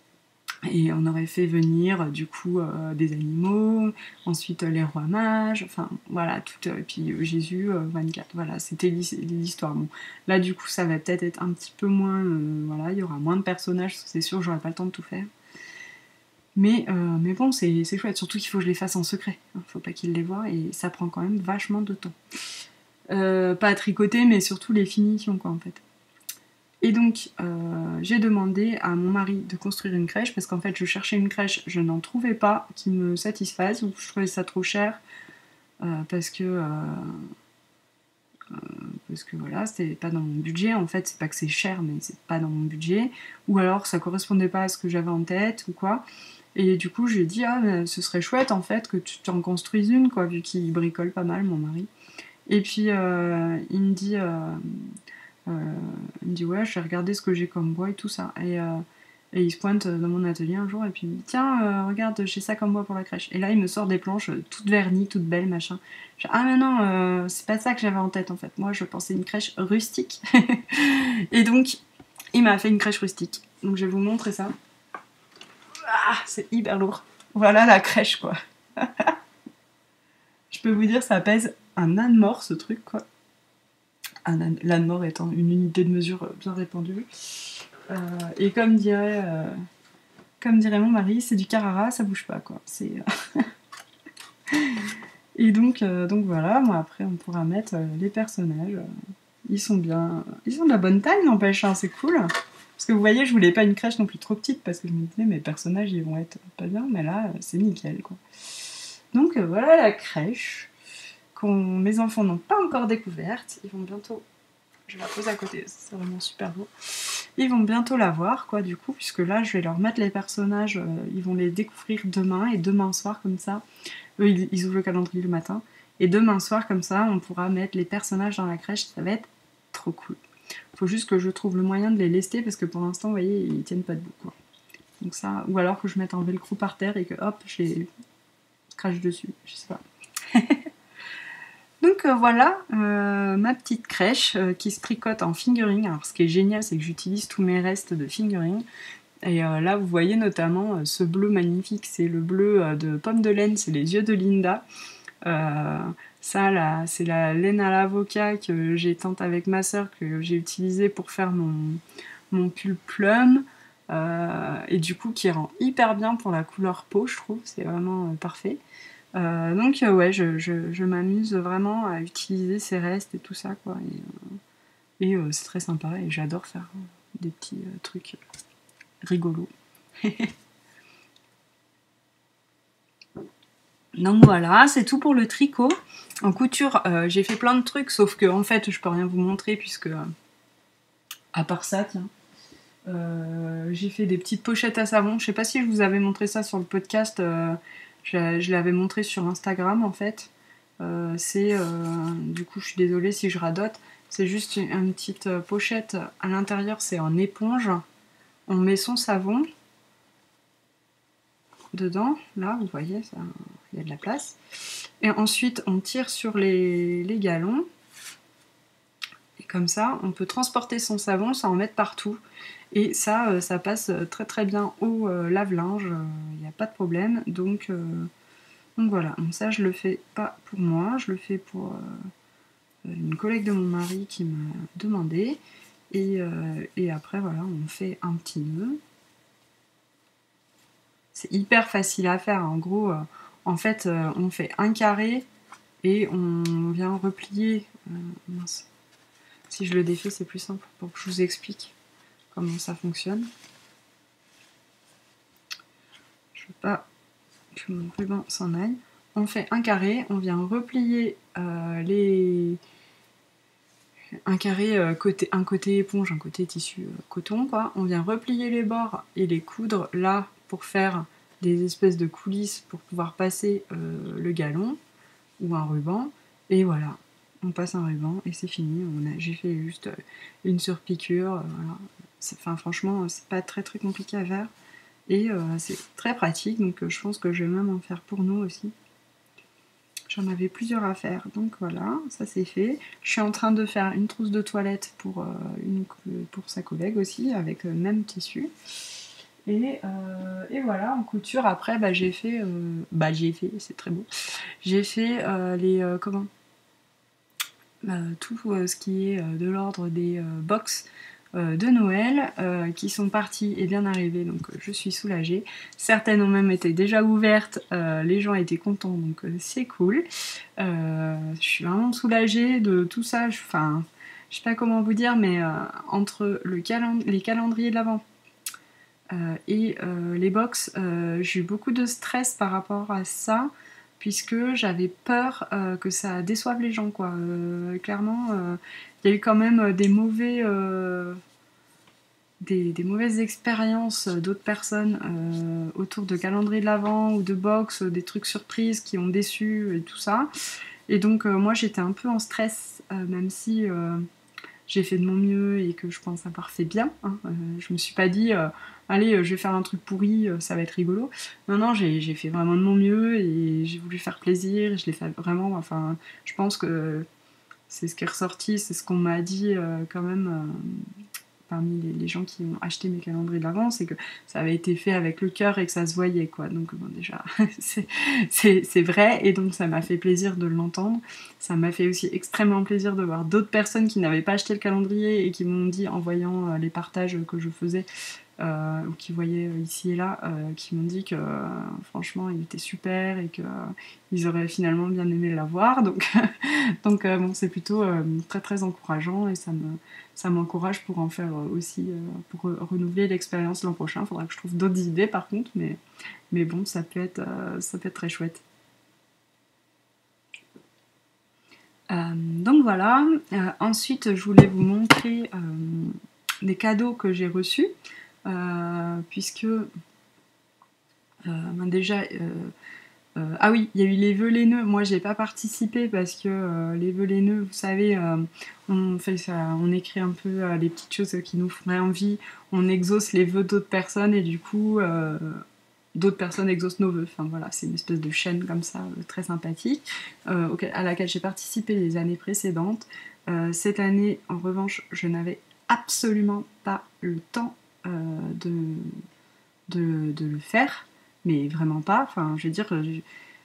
Et on aurait fait venir du coup euh, des animaux, ensuite euh, les rois mages, enfin voilà, tout, euh, et puis euh, Jésus euh, vingt-quatre, voilà, c'était l'histoire. Bon, là du coup ça va peut-être être un petit peu moins, euh, voilà, il y aura moins de personnages, c'est sûr, j'aurai pas le temps de tout faire. Mais, euh, mais bon, c'est chouette, surtout qu'il faut que je les fasse en secret, hein, faut pas qu'ils les voient, et ça prend quand même vachement de temps. Euh, pas à tricoter, mais surtout les finitions quoi en fait. Et donc, euh, j'ai demandé à mon mari de construire une crèche, parce qu'en fait, je cherchais une crèche, je n'en trouvais pas qui me satisfasse, ou je trouvais ça trop cher, euh, parce que... Euh, euh, parce que voilà, c'était pas dans mon budget, en fait, c'est pas que c'est cher, mais c'est pas dans mon budget, ou alors ça correspondait pas à ce que j'avais en tête, ou quoi. Et du coup, je lui ai dit, ah, ben, ce serait chouette, en fait, que tu t'en construises une, quoi, vu qu'il bricole pas mal, mon mari. Et puis, euh, il me dit... Euh, Euh, il me dit ouais, je vais regarder ce que j'ai comme bois et tout ça. Et, euh, et il se pointe dans mon atelier un jour et puis il me dit tiens, euh, regarde, j'ai ça comme bois pour la crèche. Et là, il me sort des planches euh, toutes vernies, toutes belles, machin. Je dis, ah mais non, euh, c'est pas ça que j'avais en tête en fait. Moi, je pensais une crèche rustique. Et donc, il m'a fait une crèche rustique. Donc, je vais vous montrer ça. Ah, c'est hyper lourd. Voilà la crèche, quoi. Je peux vous dire, ça pèse un âne mort, ce truc, quoi. L'âne mort étant une unité de mesure bien répandue. Euh, et comme dirait, euh, comme dirait mon mari, c'est du Carrara, ça bouge pas quoi. C'est et donc, euh, donc voilà. Moi après on pourra mettre euh, les personnages. Euh, ils sont bien, ils sont de la bonne taille n'empêche, hein, c'est cool. Parce que vous voyez, je voulais pas une crèche non plus trop petite parce que je me disais mes personnages ils vont être pas bien, mais là c'est nickel quoi. Donc euh, voilà la crèche que mes enfants n'ont pas encore découverte. Ils vont bientôt. Je la pose à côté, c'est vraiment super beau. Ils vont bientôt la voir, quoi, du coup, puisque là, je vais leur mettre les personnages, euh, ils vont les découvrir demain, et demain soir, comme ça, eux, ils, ils ouvrent le calendrier le matin, et demain soir, comme ça, on pourra mettre les personnages dans la crèche, ça va être trop cool. Faut juste que je trouve le moyen de les lester, parce que pour l'instant, vous voyez, ils tiennent pas debout, quoi. Donc ça, ou alors que je mette un velcro par terre, et que, hop, je les, crache dessus, je sais pas. Donc euh, voilà euh, ma petite crèche euh, qui se tricote en fingering. Alors ce qui est génial, c'est que j'utilise tous mes restes de fingering. Et euh, là vous voyez notamment euh, ce bleu magnifique, c'est le bleu euh, de pomme de laine, c'est les yeux de Linda. Euh, ça là, c'est la laine à l'avocat que j'ai teinte avec ma soeur, que j'ai utilisée pour faire mon, mon pull plum. Euh, et du coup qui rend hyper bien pour la couleur peau, je trouve, c'est vraiment euh, parfait. Euh, donc euh, ouais, je, je, je m'amuse vraiment à utiliser ces restes et tout ça, quoi. Et, euh, et euh, c'est très sympa et j'adore faire euh, des petits euh, trucs rigolos. Donc voilà, c'est tout pour le tricot. En couture, euh, j'ai fait plein de trucs, sauf que en fait, je peux rien vous montrer puisque, euh, à part ça, tiens, euh, j'ai fait des petites pochettes à savon. Je sais pas si je vous avais montré ça sur le podcast. Euh, je, je l'avais montré sur Instagram en fait. Euh, c'est, euh, du coup, je suis désolée si je radote. C'est juste une, une petite pochette. À l'intérieur, c'est en éponge. On met son savon dedans. Là, vous voyez, ça, il y a de la place. Et ensuite, on tire sur les, les galons. Et comme ça, on peut transporter son savon sans en mettre partout. Et ça, euh, ça passe très très bien au euh, lave-linge. Il euh, n'y a pas de problème. Donc, euh, donc voilà. Donc ça, je le fais pas pour moi. Je le fais pour euh, une collègue de mon mari qui m'a demandé. Et, euh, et après, voilà, on fait un petit nœud. C'est hyper facile à faire. En gros, euh, en fait, euh, on fait un carré et on vient replier. Euh, mince. Si je le défais, c'est plus simple pour que je vous explique comment ça fonctionne. Je veux pas que mon ruban s'en aille. On fait un carré, on vient replier euh, les... un carré euh, côté, un côté éponge, un côté tissu euh, coton, quoi. On vient replier les bords et les coudre là pour faire des espèces de coulisses pour pouvoir passer euh, le galon ou un ruban. Et voilà, on passe un ruban et c'est fini. On a, j'ai fait juste une surpiqûre. Euh, voilà. Enfin, franchement, c'est pas très très compliqué à faire. Et euh, c'est très pratique, donc euh, je pense que je vais même en faire pour nous aussi. J'en avais plusieurs à faire, donc voilà, ça c'est fait. Je suis en train de faire une trousse de toilette pour, euh, une, pour sa collègue aussi, avec le même tissu. Et, euh, et voilà, en couture, après, bah, j'ai fait... Euh, bah, j'ai fait, c'est très beau. J'ai fait euh, les... Euh, comment euh, tout euh, ce qui est euh, de l'ordre des euh, box de Noël euh, qui sont parties et bien arrivées, donc euh, je suis soulagée. Certaines ont même été déjà ouvertes, euh, les gens étaient contents, donc euh, c'est cool. Euh, je suis vraiment soulagée de tout ça. Enfin, je sais pas comment vous dire, mais euh, entre le calend- les calendriers de l'Avent euh, et euh, les box, euh, j'ai eu beaucoup de stress par rapport à ça, puisque j'avais peur euh, que ça déçoive les gens, quoi. Euh, clairement, euh, il y a eu quand même des mauvais... Euh, Des, des mauvaises expériences d'autres personnes euh, autour de calendrier de l'Avent ou de box, des trucs surprises qui ont déçu et tout ça. Et donc euh, moi j'étais un peu en stress, euh, même si euh, j'ai fait de mon mieux et que je pense avoir fait bien. Hein. Euh, je me suis pas dit euh, allez je vais faire un truc pourri, euh, ça va être rigolo. Non non, j'ai, j'ai fait vraiment de mon mieux et j'ai voulu faire plaisir. Je l'ai fait vraiment. Enfin, je pense que c'est ce qui est ressorti, c'est ce qu'on m'a dit euh, quand même. Euh, parmi les, les gens qui ont acheté mes calendriers de l'Avent, c'est que ça avait été fait avec le cœur et que ça se voyait, quoi. Donc bon, déjà, c'est, c'est, c'est vrai, et donc ça m'a fait plaisir de l'entendre. Ça m'a fait aussi extrêmement plaisir de voir d'autres personnes qui n'avaient pas acheté le calendrier et qui m'ont dit, en voyant euh, les partages que je faisais, euh, ou qui voyaient euh, ici et là, euh, qui m'ont dit que euh, franchement il était super et qu'ils auraient finalement bien aimé l'avoir. Donc, donc euh, bon, c'est plutôt euh, très très encourageant et ça me ça m'encourage pour en faire aussi, euh, pour re- renouveler l'expérience l'an prochain. Il faudra que je trouve d'autres idées par contre, mais, mais bon, ça peut être, euh, ça peut être très chouette. Euh, donc voilà, euh, ensuite je voulais vous montrer euh, des cadeaux que j'ai reçus, euh, puisque euh, ben déjà... Euh, Euh, ah oui, il y a eu les vœux laineux. Moi, j'ai pas participé parce que euh, les vœux laineux, vous savez, euh, on fait ça, on écrit un peu euh, les petites choses qui nous feraient envie, on exauce les vœux d'autres personnes et du coup, euh, d'autres personnes exaucent nos vœux. Enfin voilà, c'est une espèce de chaîne comme ça, euh, très sympathique, euh, auquel, à laquelle j'ai participé les années précédentes. Euh, cette année, en revanche, je n'avais absolument pas le temps euh, de, de, de le faire, mais vraiment pas. Enfin, je veux dire, je,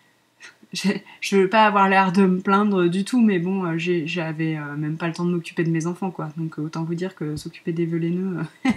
je veux pas avoir l'air de me plaindre du tout, mais bon, j'avais euh, même pas le temps de m'occuper de mes enfants, quoi. Donc autant vous dire que s'occuper des vœux laineux,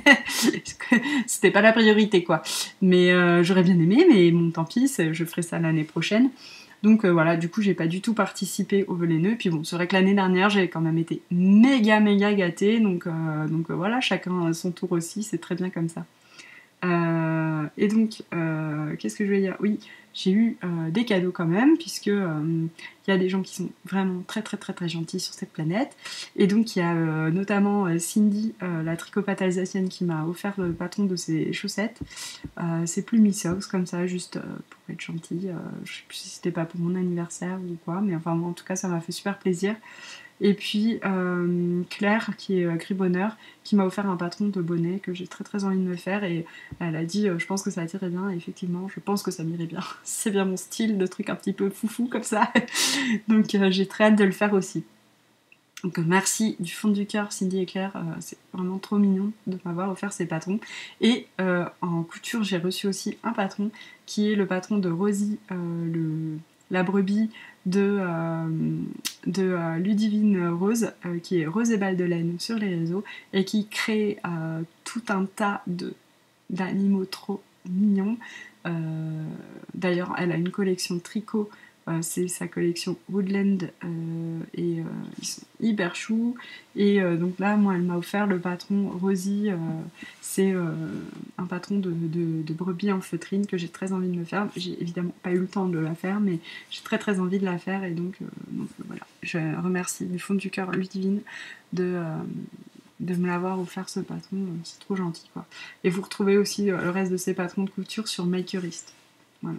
c'était pas la priorité, quoi. Mais euh, j'aurais bien aimé, mais bon, tant pis, je ferai ça l'année prochaine. Donc euh, voilà, du coup, j'ai pas du tout participé aux vœux laineux. Puis bon, c'est vrai que l'année dernière, j'avais quand même été méga, méga gâtée. Donc, euh, donc euh, voilà, chacun à son tour aussi, c'est très bien comme ça. Euh, et donc, euh, qu'est-ce que je vais dire? Oui, j'ai eu euh, des cadeaux quand même, puisque il euh, y a des gens qui sont vraiment très très très très gentils sur cette planète. Et donc, il y a euh, notamment euh, Cindy, euh, la tricopathe alsacienne, qui m'a offert le patron de ses chaussettes. Euh, c'est plus mi-socks, comme ça, juste euh, pour être gentille. Euh, je sais plus si c'était pas pour mon anniversaire ou quoi, mais enfin, moi, en tout cas, ça m'a fait super plaisir. Et puis euh, Claire, qui est euh, Gris Bonheur, qui m'a offert un patron de bonnet que j'ai très très envie de me faire, et elle a dit euh, je pense que ça t'irait bien, et effectivement je pense que ça m'irait bien. C'est bien mon style de truc un petit peu foufou comme ça. Donc euh, j'ai très hâte de le faire aussi. Donc merci du fond du cœur Cindy et Claire, euh, c'est vraiment trop mignon de m'avoir offert ces patrons. Et euh, en couture j'ai reçu aussi un patron qui est le patron de Rosie, euh, le, la brebis de, euh, de euh, Ludivine Rose, euh, qui est Rose et Balle de Laine sur les réseaux, et qui crée euh, tout un tas de, d'animaux trop mignons. Euh, D'ailleurs elle a une collection de tricots. Euh, c'est sa collection Woodland, euh, et euh, ils sont hyper choux. Et euh, donc là, moi, elle m'a offert le patron Rosie. Euh, c'est euh, un patron de, de, de brebis en feutrine que j'ai très envie de me faire. J'ai évidemment pas eu le temps de la faire, mais j'ai très très envie de la faire. Et donc, euh, donc voilà, je remercie du fond du cœur Ludivine de, euh, de me l'avoir offert, ce patron. C'est trop gentil, quoi. Et vous retrouvez aussi euh, le reste de ces patrons de couture sur Makerist. Voilà.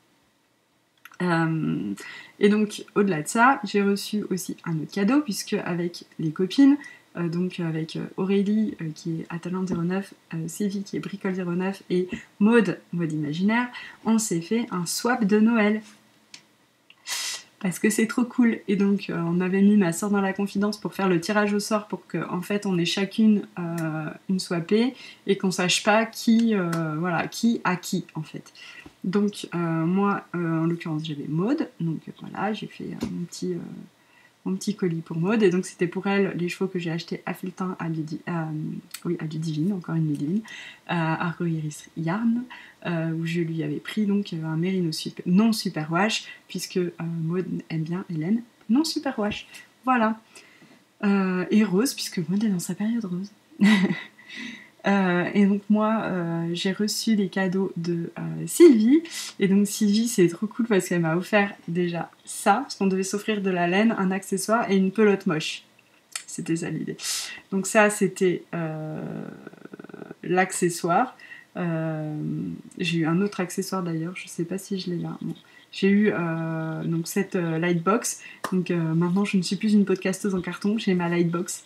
Euh, et donc au-delà de ça, j'ai reçu aussi un autre cadeau, puisque avec les copines, euh, donc avec Aurélie euh, qui est Atalante zéro neuf, euh, Sévie qui est Bricole zéro neuf et Maude, Maude Imaginaire, on s'est fait un swap de Noël. Parce que c'est trop cool. Et donc euh, on avait mis ma soeur dans la confidence pour faire le tirage au sort, pour qu'en en fait on ait chacune euh, une swapée et qu'on sache pas qui, euh, voilà, qui a qui en fait. Donc euh, moi, euh, en l'occurrence, j'avais Maude, donc euh, voilà, j'ai fait euh, mon, petit, euh, mon petit colis pour Maude, et donc c'était pour elle les chevaux que j'ai achetés à Fultin, à, Ludi, à, oui, à Ludivine, encore une Ludivine, à Arcoiris Yarn, euh, où je lui avais pris donc un mérino super, non super wash, puisque euh, Maude aime bien Hélène, non super wash, voilà. Euh, et Rose, puisque Maude est dans sa période rose. Euh, et donc moi euh, j'ai reçu les cadeaux de euh, Sylvie, et donc Sylvie c'est trop cool parce qu'elle m'a offert déjà ça, parce qu'on devait s'offrir de la laine, un accessoire et une pelote moche, c'était ça l'idée. Donc ça c'était euh, l'accessoire. Euh, j'ai eu un autre accessoire d'ailleurs, je sais pas si je l'ai là. Bon. J'ai eu euh, donc cette euh, lightbox, donc euh, maintenant je ne suis plus une podcasteuse en carton, j'ai ma lightbox.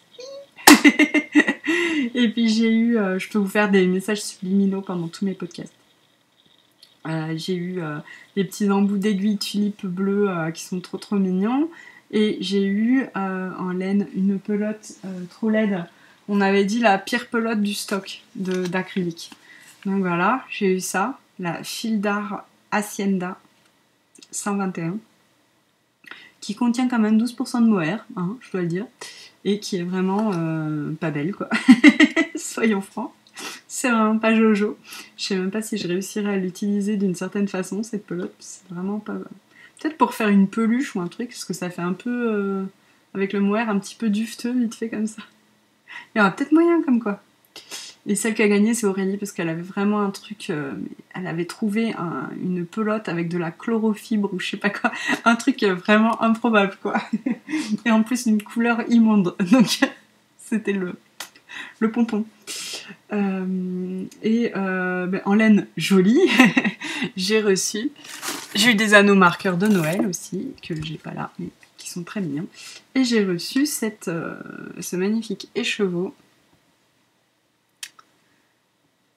Et puis j'ai eu, euh, je peux vous faire des messages subliminaux pendant tous mes podcasts. Euh, j'ai eu euh, des petits embouts d'aiguilles tulipes bleues euh, qui sont trop trop mignons. Et j'ai eu euh, en laine une pelote euh, trop laide. On avait dit la pire pelote du stock d'acrylique. Donc voilà, j'ai eu ça, la Fildar Hacienda cent vingt et un, qui contient quand même douze pour cent de mohair, hein, je dois le dire, et qui est vraiment euh, pas belle, quoi. Soyons francs, c'est vraiment pas Jojo. Je sais même pas si je réussirais à l'utiliser d'une certaine façon, cette pelote, c'est vraiment pas... Peut-être pour faire une peluche ou un truc, parce que ça fait un peu, euh, avec le mohair, un petit peu dufteux, vite fait comme ça. Il y aura peut-être moyen, comme quoi. Et celle qui a gagné, c'est Aurélie, parce qu'elle avait vraiment un truc... Euh, elle avait trouvé un, une pelote avec de la chlorofibre, ou je sais pas quoi, un truc vraiment improbable, quoi. Et en plus, une couleur immonde. Donc, c'était le, le pompon. Euh, et euh, ben, en laine jolie, j'ai reçu... J'ai eu des anneaux marqueurs de Noël aussi, que j'ai pas là, mais qui sont très mignons. Et j'ai reçu cette, euh, ce magnifique écheveau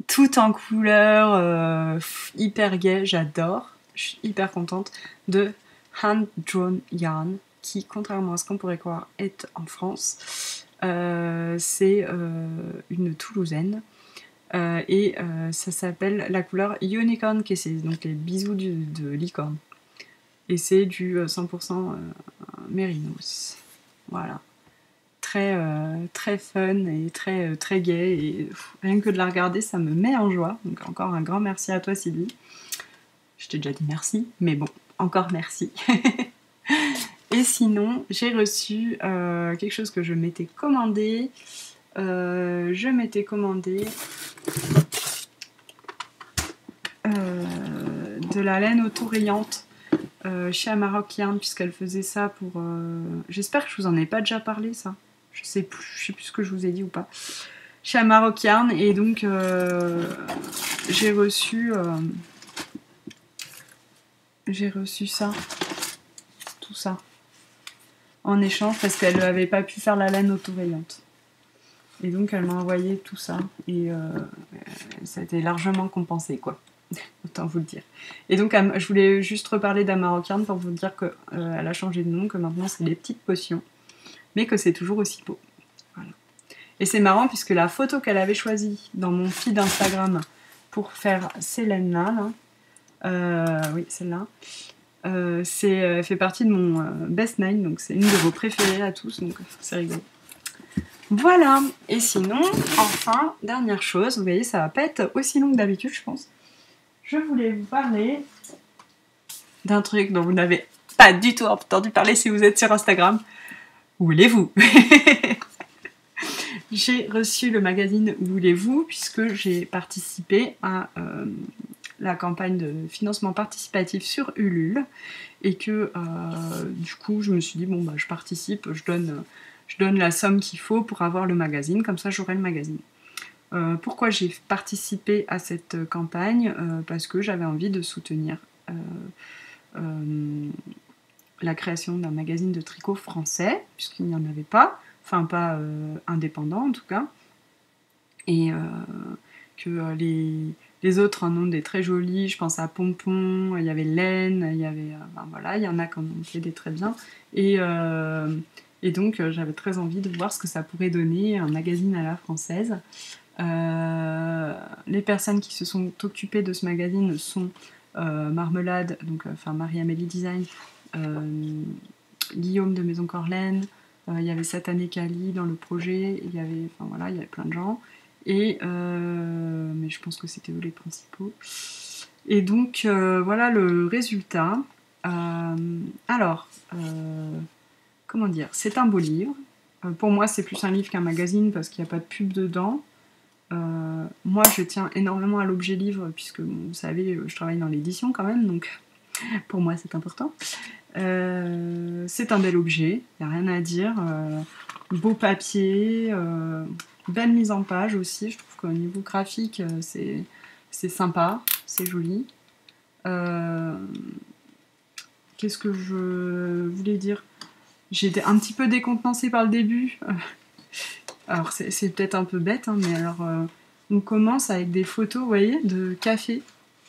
tout en couleur, euh, hyper gai, j'adore. Je suis hyper contente de Hand Drawn Yarn, qui, contrairement à ce qu'on pourrait croire, est en France. Euh, c'est euh, une Toulousaine. Euh, et euh, ça s'appelle la couleur Unicorn Kisses, donc les bisous du, de licorne. Et c'est du cent pour cent euh, mérinos. Voilà. Très, euh, très fun et très, euh, très gai. Et pff, rien que de la regarder, ça me met en joie. Donc encore un grand merci à toi, Sylvie. Je t'ai déjà dit merci, mais bon, encore merci. Et sinon, j'ai reçu euh, quelque chose que je m'étais commandé. Euh, je m'étais commandé euh, de la laine auto-rayante euh, chez Amarok Yarn, puisqu'elle faisait ça pour... Euh... J'espère que je vous en ai pas déjà parlé, ça. Je sais plus, je sais plus ce que je vous ai dit ou pas. Chez Amarok Yarn, et donc euh, j'ai reçu... Euh... J'ai reçu ça. Tout ça. En échange, parce qu'elle n'avait pas pu faire la laine auto-rayante. Et donc elle m'a envoyé tout ça et euh, ça a été largement compensé, quoi. Autant vous le dire. Et donc je voulais juste reparler d'Amarok Yarn pour vous dire qu'elle euh, a changé de nom, que maintenant c'est les petites potions, mais que c'est toujours aussi beau. Voilà. Et c'est marrant puisque la photo qu'elle avait choisie dans mon feed Instagram pour faire ces laines-là, là, euh, oui celle-là, euh, c'est, fait partie de mon euh, Best Nine, donc c'est une de vos préférées à tous, donc c'est rigolo. Voilà, et sinon, enfin, dernière chose, vous voyez, ça va pas être aussi long que d'habitude, je pense. Je voulais vous parler d'un truc dont vous n'avez pas du tout entendu parler si vous êtes sur Instagram. Où voulez-vous? J'ai reçu le magazine Où voulez-vous, puisque j'ai participé à euh, la campagne de financement participatif sur Ulule, et que, euh, du coup, je me suis dit, bon, bah, je participe, je donne... Je donne la somme qu'il faut pour avoir le magazine, comme ça j'aurai le magazine. Euh, pourquoi j'ai participé à cette campagne? euh, Parce que j'avais envie de soutenir euh, euh, la création d'un magazine de tricot français, puisqu'il n'y en avait pas, enfin pas euh, indépendant en tout cas, et euh, que euh, les, les autres en ont des très jolis, je pense à Pompon, il y avait Laine, il y avait, euh, ben voilà, il y en a qui en ont fait des très bien, et... Euh, Et donc euh, j'avais très envie de voir ce que ça pourrait donner, un magazine à la française. Euh, les personnes qui se sont occupées de ce magazine sont euh, Marmelade, donc enfin Marie-Amélie Design, euh, Guillaume de Maison Corlaine, euh, il y avait Satané Kali dans le projet, il y avait, enfin voilà, il y avait plein de gens. Et euh, mais je pense que c'était eux les principaux. Et donc euh, voilà le résultat. Euh, alors. Euh, Comment dire, c'est un beau livre. Euh, pour moi, c'est plus un livre qu'un magazine parce qu'il n'y a pas de pub dedans. Euh, moi, je tiens énormément à l'objet livre puisque, bon, vous savez, je travaille dans l'édition quand même, donc pour moi, c'est important. Euh, c'est un bel objet, il n'y a rien à dire. Euh, beau papier, euh, belle mise en page aussi. Je trouve qu'au niveau graphique, c'est, c'est sympa, c'est joli. Euh, qu'est-ce que je voulais dire ? J'ai été un petit peu décontenancée par le début. Alors c'est, c'est peut-être un peu bête, hein, mais alors euh, on commence avec des photos, vous voyez, de café,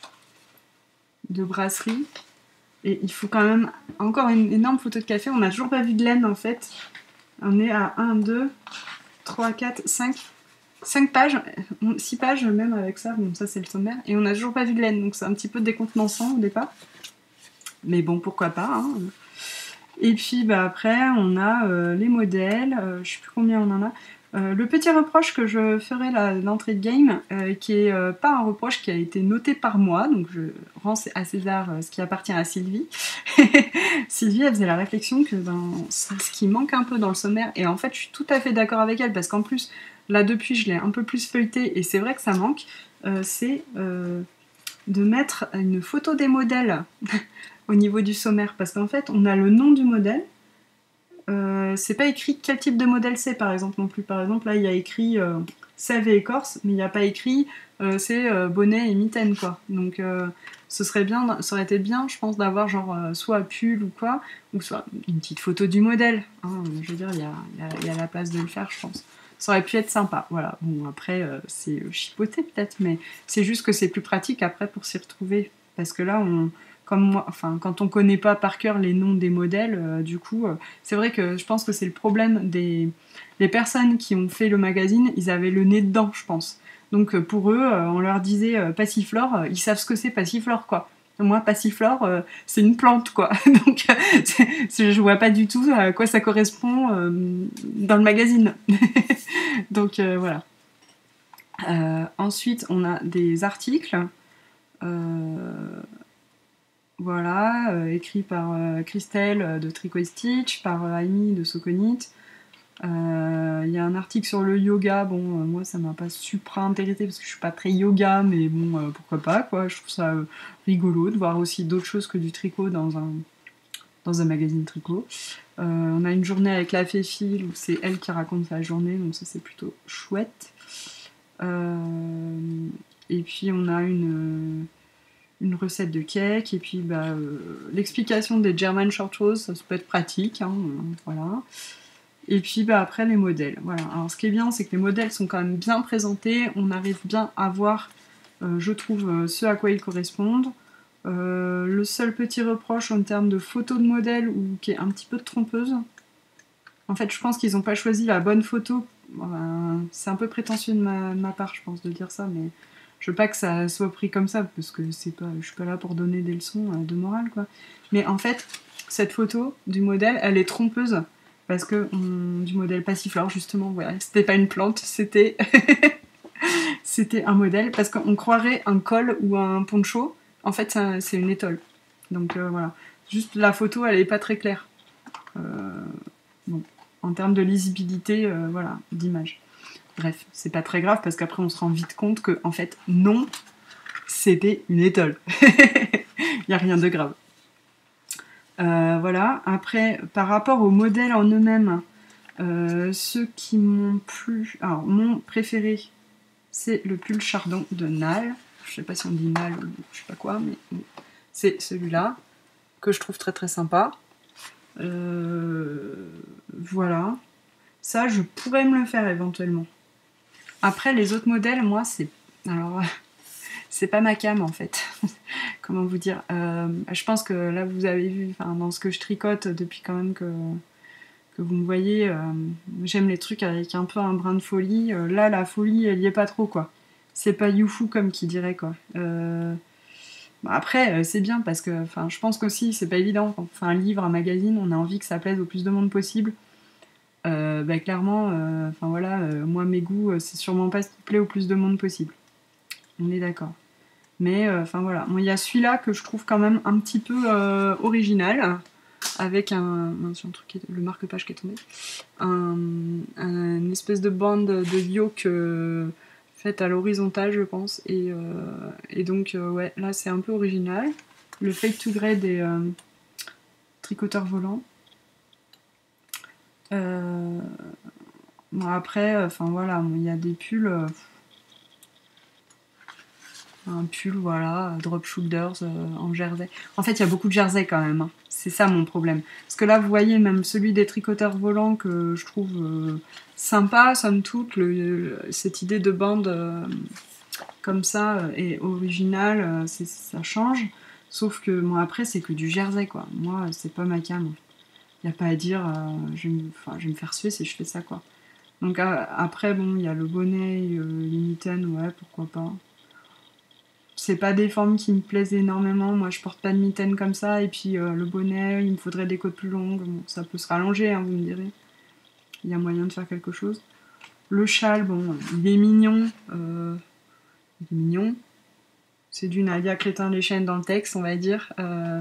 de brasserie. Et il faut quand même encore une énorme photo de café. On n'a toujours pas vu de laine en fait. On est à un, deux, trois, quatre, cinq, cinq pages, six pages même avec ça. Bon, ça c'est le sommaire. Et on n'a toujours pas vu de laine, donc c'est un petit peu décontenançant au départ. Mais bon, pourquoi pas, hein. Et puis bah, après, on a euh, les modèles, euh, je sais plus combien on en a. Euh, le petit reproche que je ferai là, d'entrée de game, euh, qui est euh, pas un reproche qui a été noté par moi, donc je rends à César euh, ce qui appartient à Sylvie. Sylvie, elle faisait la réflexion que dans ce qui manque un peu dans le sommaire, et en fait je suis tout à fait d'accord avec elle, parce qu'en plus, là depuis je l'ai un peu plus feuilleté, et c'est vrai que ça manque, euh, c'est euh, de mettre une photo des modèles au niveau du sommaire, parce qu'en fait on a le nom du modèle, euh, c'est pas écrit quel type de modèle c'est par exemple non plus. Par exemple là il y a écrit euh, sève et écorce, mais il n'y a pas écrit euh, c'est euh, bonnet et mitaine quoi. Donc euh, ce serait bien, ça aurait été bien je pense d'avoir genre euh, soit pull ou quoi, ou soit une petite photo du modèle, hein. Je veux dire il y a, y, a, y a la place de le faire je pense. ça aurait pu être sympa. Voilà. Bon, après, euh, c'est chipoté peut-être, mais c'est juste que c'est plus pratique après pour s'y retrouver. Parce que là, on, comme moi, enfin, quand on connaît pas par cœur les noms des modèles, euh, du coup, euh, c'est vrai que je pense que c'est le problème des, des personnes qui ont fait le magazine, ils avaient le nez dedans, je pense. Donc euh, pour eux, euh, on leur disait euh, passiflore, euh, ils savent ce que c'est passiflore, quoi. Moi, passiflore, euh, c'est une plante, quoi. Donc, euh, c'est, c'est, je vois pas du tout à quoi ça correspond euh, dans le magazine. Donc, euh, voilà. Euh, ensuite, on a des articles. Euh, voilà, euh, écrits par euh, Christelle euh, de Tricot et Stitch, par euh, Amy de Soconit. Il euh, y a un article sur le yoga. Bon, euh, moi, ça m'a pas supra intéressé parce que je suis pas très yoga, mais bon, euh, pourquoi pas, quoi. Je trouve ça euh, rigolo de voir aussi d'autres choses que du tricot dans un, dans un magazine tricot. Euh, on a une journée avec la Féfile où c'est elle qui raconte sa journée, donc ça, c'est plutôt chouette. Euh, et puis, on a une, une recette de cake, et puis bah, euh, l'explication des German Short Rows, ça peut être pratique, hein, euh, voilà. Et puis bah, après les modèles. Voilà. Alors ce qui est bien, c'est que les modèles sont quand même bien présentés. On arrive bien à voir, euh, je trouve, euh, ce à quoi ils correspondent. Euh, le seul petit reproche en termes de photo de modèle, ou qui est un petit peu trompeuse. En fait, je pense qu'ils n'ont pas choisi la bonne photo. Euh, c'est un peu prétentieux de ma, de ma part, je pense, de dire ça, mais je veux pas que ça soit pris comme ça, parce que c'est pas, je suis pas là pour donner des leçons euh, de morale, quoi. Mais en fait, cette photo du modèle, elle est trompeuse. Parce que on, du modèle passiflore, justement, voilà, c'était pas une plante, c'était c'était un modèle, parce qu'on croirait un col ou un poncho, en fait ça, c'est une étole. Donc euh, voilà, juste la photo, elle est pas très claire. Euh, bon, en termes de lisibilité, euh, voilà, d'image. Bref, c'est pas très grave, parce qu'après on se rend vite compte que, en fait, non, c'était une étole. Il n'y a rien de grave. Euh, voilà. Après, par rapport aux modèles en eux-mêmes, euh, ceux qui m'ont plu... Alors, mon préféré, c'est le pull Chardon de Nal. Je sais pas si on dit Nal ou je sais pas quoi, mais c'est celui-là, que je trouve très très sympa. Euh, voilà. Ça, je pourrais me le faire éventuellement. Après, les autres modèles, moi, c'est... Alors... c'est pas ma came en fait. Comment vous dire, euh, je pense que là vous avez vu, dans ce que je tricote depuis quand même que, que vous me voyez, euh, j'aime les trucs avec un peu un brin de folie. Euh, là la folie elle y est pas trop, quoi. C'est pas youfou comme qui dirait, quoi. Euh, bah, après euh, c'est bien parce que je pense qu'aussi c'est pas évident. Quand on fait un livre, un magazine, on a envie que ça plaise au plus de monde possible. Euh, bah, clairement, euh, voilà, euh, moi mes goûts, c'est sûrement pas ce qui plaît au plus de monde possible. On est d'accord. Mais enfin euh, voilà, il y a celui-là que je trouve quand même un petit peu euh, original, avec un, un truc qui est, le marque-page qui est tombé, un, un une espèce de bande de yoke euh, faite à l'horizontale, je pense, et, euh, et donc euh, ouais, là c'est un peu original. Le Fade to Grey des euh, tricoteurs volants. Euh, bon, après, enfin voilà, il y a des pulls. Euh, un pull, voilà, drop shoulders euh, en jersey. En fait, il y a beaucoup de jersey quand même, hein. C'est ça mon problème. Parce que là, vous voyez, même celui des tricoteurs volants que je trouve euh, sympa, somme toute, le, cette idée de bande euh, comme ça euh, est originale, euh, c'est, ça change. Sauf que moi, après, c'est que du jersey, quoi. Moi, c'est pas ma cam. Il n'y a pas à dire, euh, je, vais me, je vais me faire suer si je fais ça, quoi. Donc euh, après, bon, il y a le bonnet, euh, les mitaines, ouais, pourquoi pas. C'est pas des formes qui me plaisent énormément. Moi, je porte pas de mitaines comme ça. Et puis, euh, le bonnet, il me faudrait des côtes plus longues. Bon, ça peut se rallonger, hein, vous me direz. Il y a moyen de faire quelque chose. Le châle, bon, il est mignon. Euh, il est mignon. C'est du Nadia Crétin-Lechaine dans le texte, on va dire. Euh,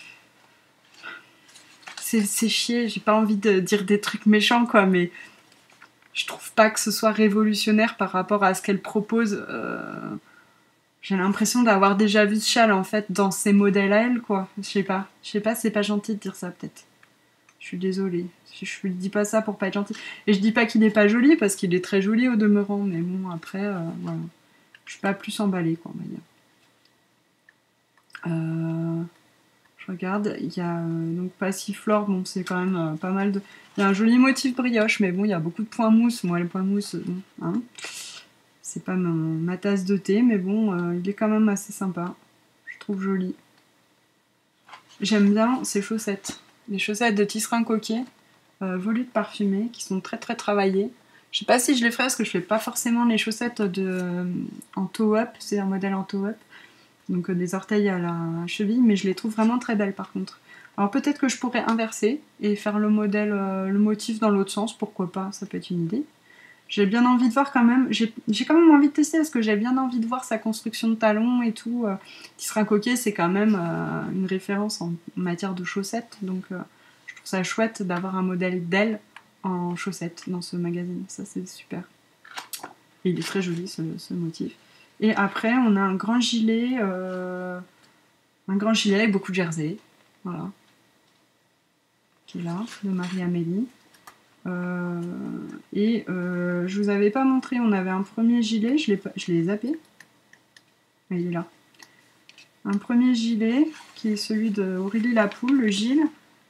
c'est, c'est chier. J'ai pas envie de dire des trucs méchants, quoi, mais je trouve pas que ce soit révolutionnaire par rapport à ce qu'elle propose. Euh, J'ai l'impression d'avoir déjà vu ce châle, en fait, dans ses modèles à elle, quoi. Je sais pas. Je sais pas, c'est pas gentil de dire ça, peut-être. Je suis désolée. Je, je dis pas ça pour pas être gentil. Et je dis pas qu'il est pas joli, parce qu'il est très joli au demeurant. Mais bon, après, euh, voilà. Je suis pas plus emballée, quoi, on va dire. Euh, Je regarde, il y a euh, donc Passiflore, bon c'est quand même euh, pas mal de... Il y a un joli motif brioche, mais bon il y a beaucoup de points mousse, moi les points mousse, bon, hein. C'est pas mon, ma tasse de thé, mais bon euh, il est quand même assez sympa, je trouve joli. J'aime bien ces chaussettes, les chaussettes de tisserand coquet, euh, volutes parfumées, qui sont très très travaillées. Je sais pas si je les ferai parce que je fais pas forcément les chaussettes de, euh, en toe-up, c'est un modèle en toe-up. Donc euh, des orteils à la cheville, mais je les trouve vraiment très belles par contre. Alors peut-être que je pourrais inverser et faire le modèle, euh, le motif dans l'autre sens, pourquoi pas, ça peut être une idée. J'ai bien envie de voir quand même, j'ai quand même envie de tester parce que j'ai bien envie de voir sa construction de talons et tout. Euh, Tisserand coquet, c'est quand même euh, une référence en matière de chaussettes, donc euh, je trouve ça chouette d'avoir un modèle d'elle en chaussettes dans ce magazine, ça c'est super. Et il est très joli ce, ce motif. Et après, on a un grand gilet, euh, un grand gilet avec beaucoup de jersey, voilà, qui est là, de Marie-Amélie. Euh, et euh, je vous avais pas montré, on avait un premier gilet, je l'ai zappé, mais il est là. Un premier gilet, qui est celui de Aurélie Lapoule, le Gilles.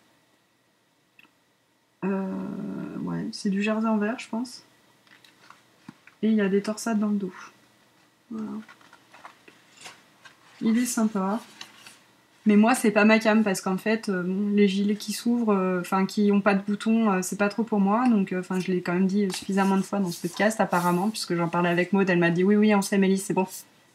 Euh, ouais, c'est du jersey en vert, je pense. Et il y a des torsades dans le dos. Voilà. Il est sympa. Mais moi, c'est pas ma cam parce qu'en fait, euh, bon, les gilets qui s'ouvrent, enfin euh, qui ont pas de boutons, euh, c'est pas trop pour moi. Donc, enfin, euh, je l'ai quand même dit suffisamment de fois dans ce podcast, apparemment, puisque j'en parlais avec Maud. Elle m'a dit oui, oui, on sait, Mélisse, c'est bon.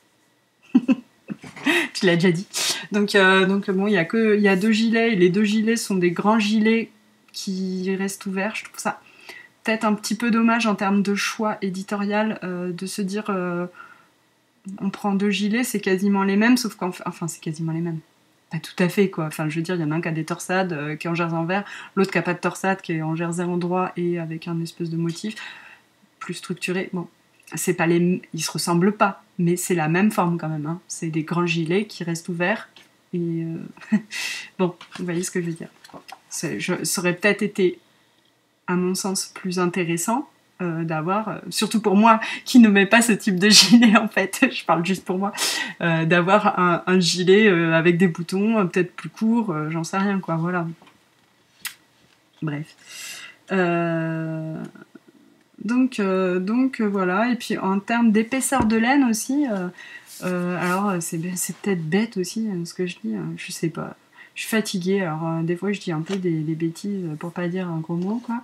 Tu l'as déjà dit. Donc, euh, donc bon, il y a que, il y a deux gilets. Et les deux gilets sont des grands gilets qui restent ouverts. Je trouve ça peut-être un petit peu dommage en termes de choix éditorial euh, de se dire, euh, on prend deux gilets, c'est quasiment les mêmes, sauf qu'enfin, enfin, c'est quasiment les mêmes. Pas tout à fait, quoi. Enfin, je veux dire, il y en a un qui a des torsades, euh, qui est en jersey en vert, l'autre qui a pas de torsade, qui est en jersey en droit et avec un espèce de motif plus structuré. Bon, c'est pas les... ils se ressemblent pas, mais c'est la même forme quand même. Hein. C'est des grands gilets qui restent ouverts. Et euh... bon, vous voyez ce que je veux dire. Je... Ça aurait peut-être été, à mon sens, plus intéressant Euh, d'avoir, euh, surtout pour moi qui ne mets pas ce type de gilet en fait, je parle juste pour moi, euh, d'avoir un, un gilet euh, avec des boutons, euh, peut-être plus courts, euh, j'en sais rien quoi, voilà. Bref. Euh, donc, euh, donc euh, voilà, et puis en termes d'épaisseur de laine aussi, euh, euh, alors c'est, c'est peut-être bête aussi ce que je dis, euh, je sais pas. Je suis fatiguée, alors euh, des fois je dis un peu des, des bêtises pour pas dire un gros mot quoi.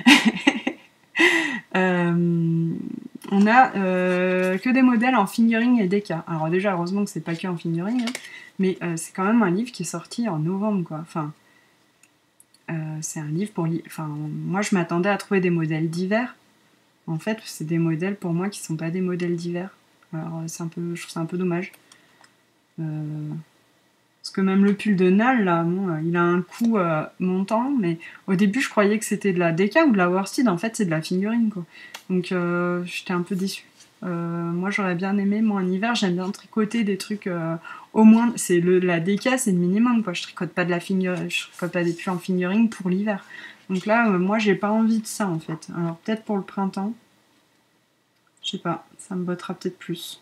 Euh, on a euh, que des modèles en fingering et déca. Alors déjà, heureusement que c'est pas que en fingering, hein, mais euh, c'est quand même un livre qui est sorti en novembre, quoi. Enfin, euh, c'est un livre pour... Li- enfin, moi, je m'attendais à trouver des modèles d'hiver. En fait, c'est des modèles pour moi qui sont pas des modèles d'hiver. Alors, c'est un peu, je trouve ça un peu dommage. Euh... Parce que même le pull de Nal, là, bon, il a un coût euh, montant, mais au début, je croyais que c'était de la déca ou de la worsted. En fait, c'est de la fingering, quoi. Donc, euh, j'étais un peu déçue. Euh, moi, j'aurais bien aimé, moi, en hiver, j'aime bien tricoter des trucs, euh, au moins, c'est le, la déca, c'est le minimum, quoi. Je tricote pas de la fingering, je tricote pas des pulls en fingering pour l'hiver. Donc là, euh, moi, j'ai pas envie de ça, en fait. Alors, peut-être pour le printemps, je sais pas, ça me bottera peut-être plus.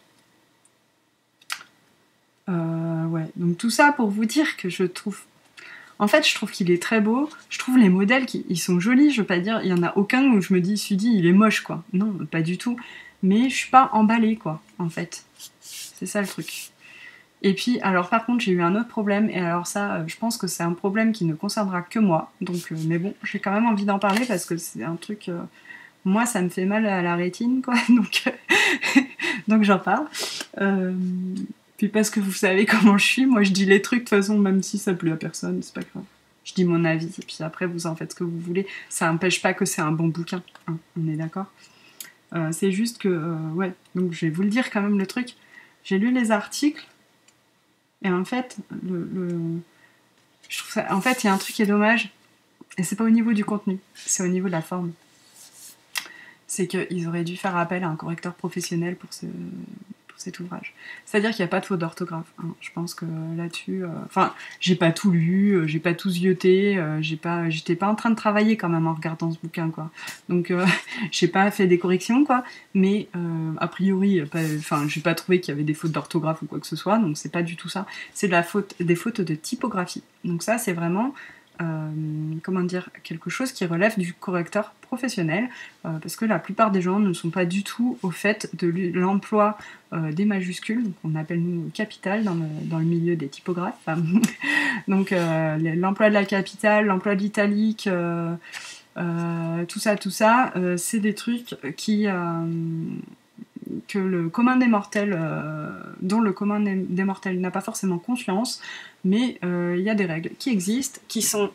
Euh, ouais, donc tout ça pour vous dire que je trouve... En fait, je trouve qu'il est très beau. Je trouve les modèles, qui, ils sont jolis. Je veux pas dire, il y en a aucun où je me dis, Sudi, il est moche, quoi. Non, pas du tout. Mais je suis pas emballée, quoi, en fait. C'est ça le truc. Et puis, alors par contre, j'ai eu un autre problème. Et alors ça, je pense que c'est un problème qui ne concernera que moi. Donc, euh, mais bon, j'ai quand même envie d'en parler parce que c'est un truc... Euh, moi, ça me fait mal à la rétine, quoi. Donc, euh, donc j'en parle. Euh... Puis parce que vous savez comment je suis, moi je dis les trucs de toute façon, même si ça plaît à personne, c'est pas grave. Je dis mon avis, et puis après vous en faites ce que vous voulez. Ça n'empêche pas que c'est un bon bouquin, hein, on est d'accord. Euh, c'est juste que, euh, ouais, donc je vais vous le dire quand même le truc. J'ai lu les articles, et en fait, le, le... Je trouve ça... en fait, il y a un truc qui est dommage, et c'est pas au niveau du contenu, c'est au niveau de la forme. C'est qu'ils auraient dû faire appel à un correcteur professionnel pour ce... pour cet ouvrage. C'est-à-dire qu'il n'y a pas de faute d'orthographe. Hein. Je pense que là-dessus... Euh... Enfin, j'ai pas tout lu, euh, j'ai pas tout zioté, euh, j'ai pas... j'étais pas en train de travailler quand même en regardant ce bouquin, quoi. Donc, euh, j'ai pas fait des corrections, quoi. Mais, euh, a priori, pas... enfin, j'ai pas trouvé qu'il y avait des fautes d'orthographe ou quoi que ce soit, donc c'est pas du tout ça. C'est de la faute... des fautes de typographie. Donc ça, c'est vraiment... Euh, comment dire, quelque chose qui relève du correcteur professionnel, euh, parce que la plupart des gens ne sont pas du tout au fait de l'emploi euh, des majuscules, donc on appelle nous capital dans le, dans le milieu des typographes. Donc euh, l'emploi de la capitale, l'emploi de l'italique, euh, euh, tout ça, tout ça, euh, c'est des trucs qui... Euh, que le commun des mortels, euh, dont le commun des mortels n'a pas forcément conscience, mais il euh, y a des règles qui existent, qui sont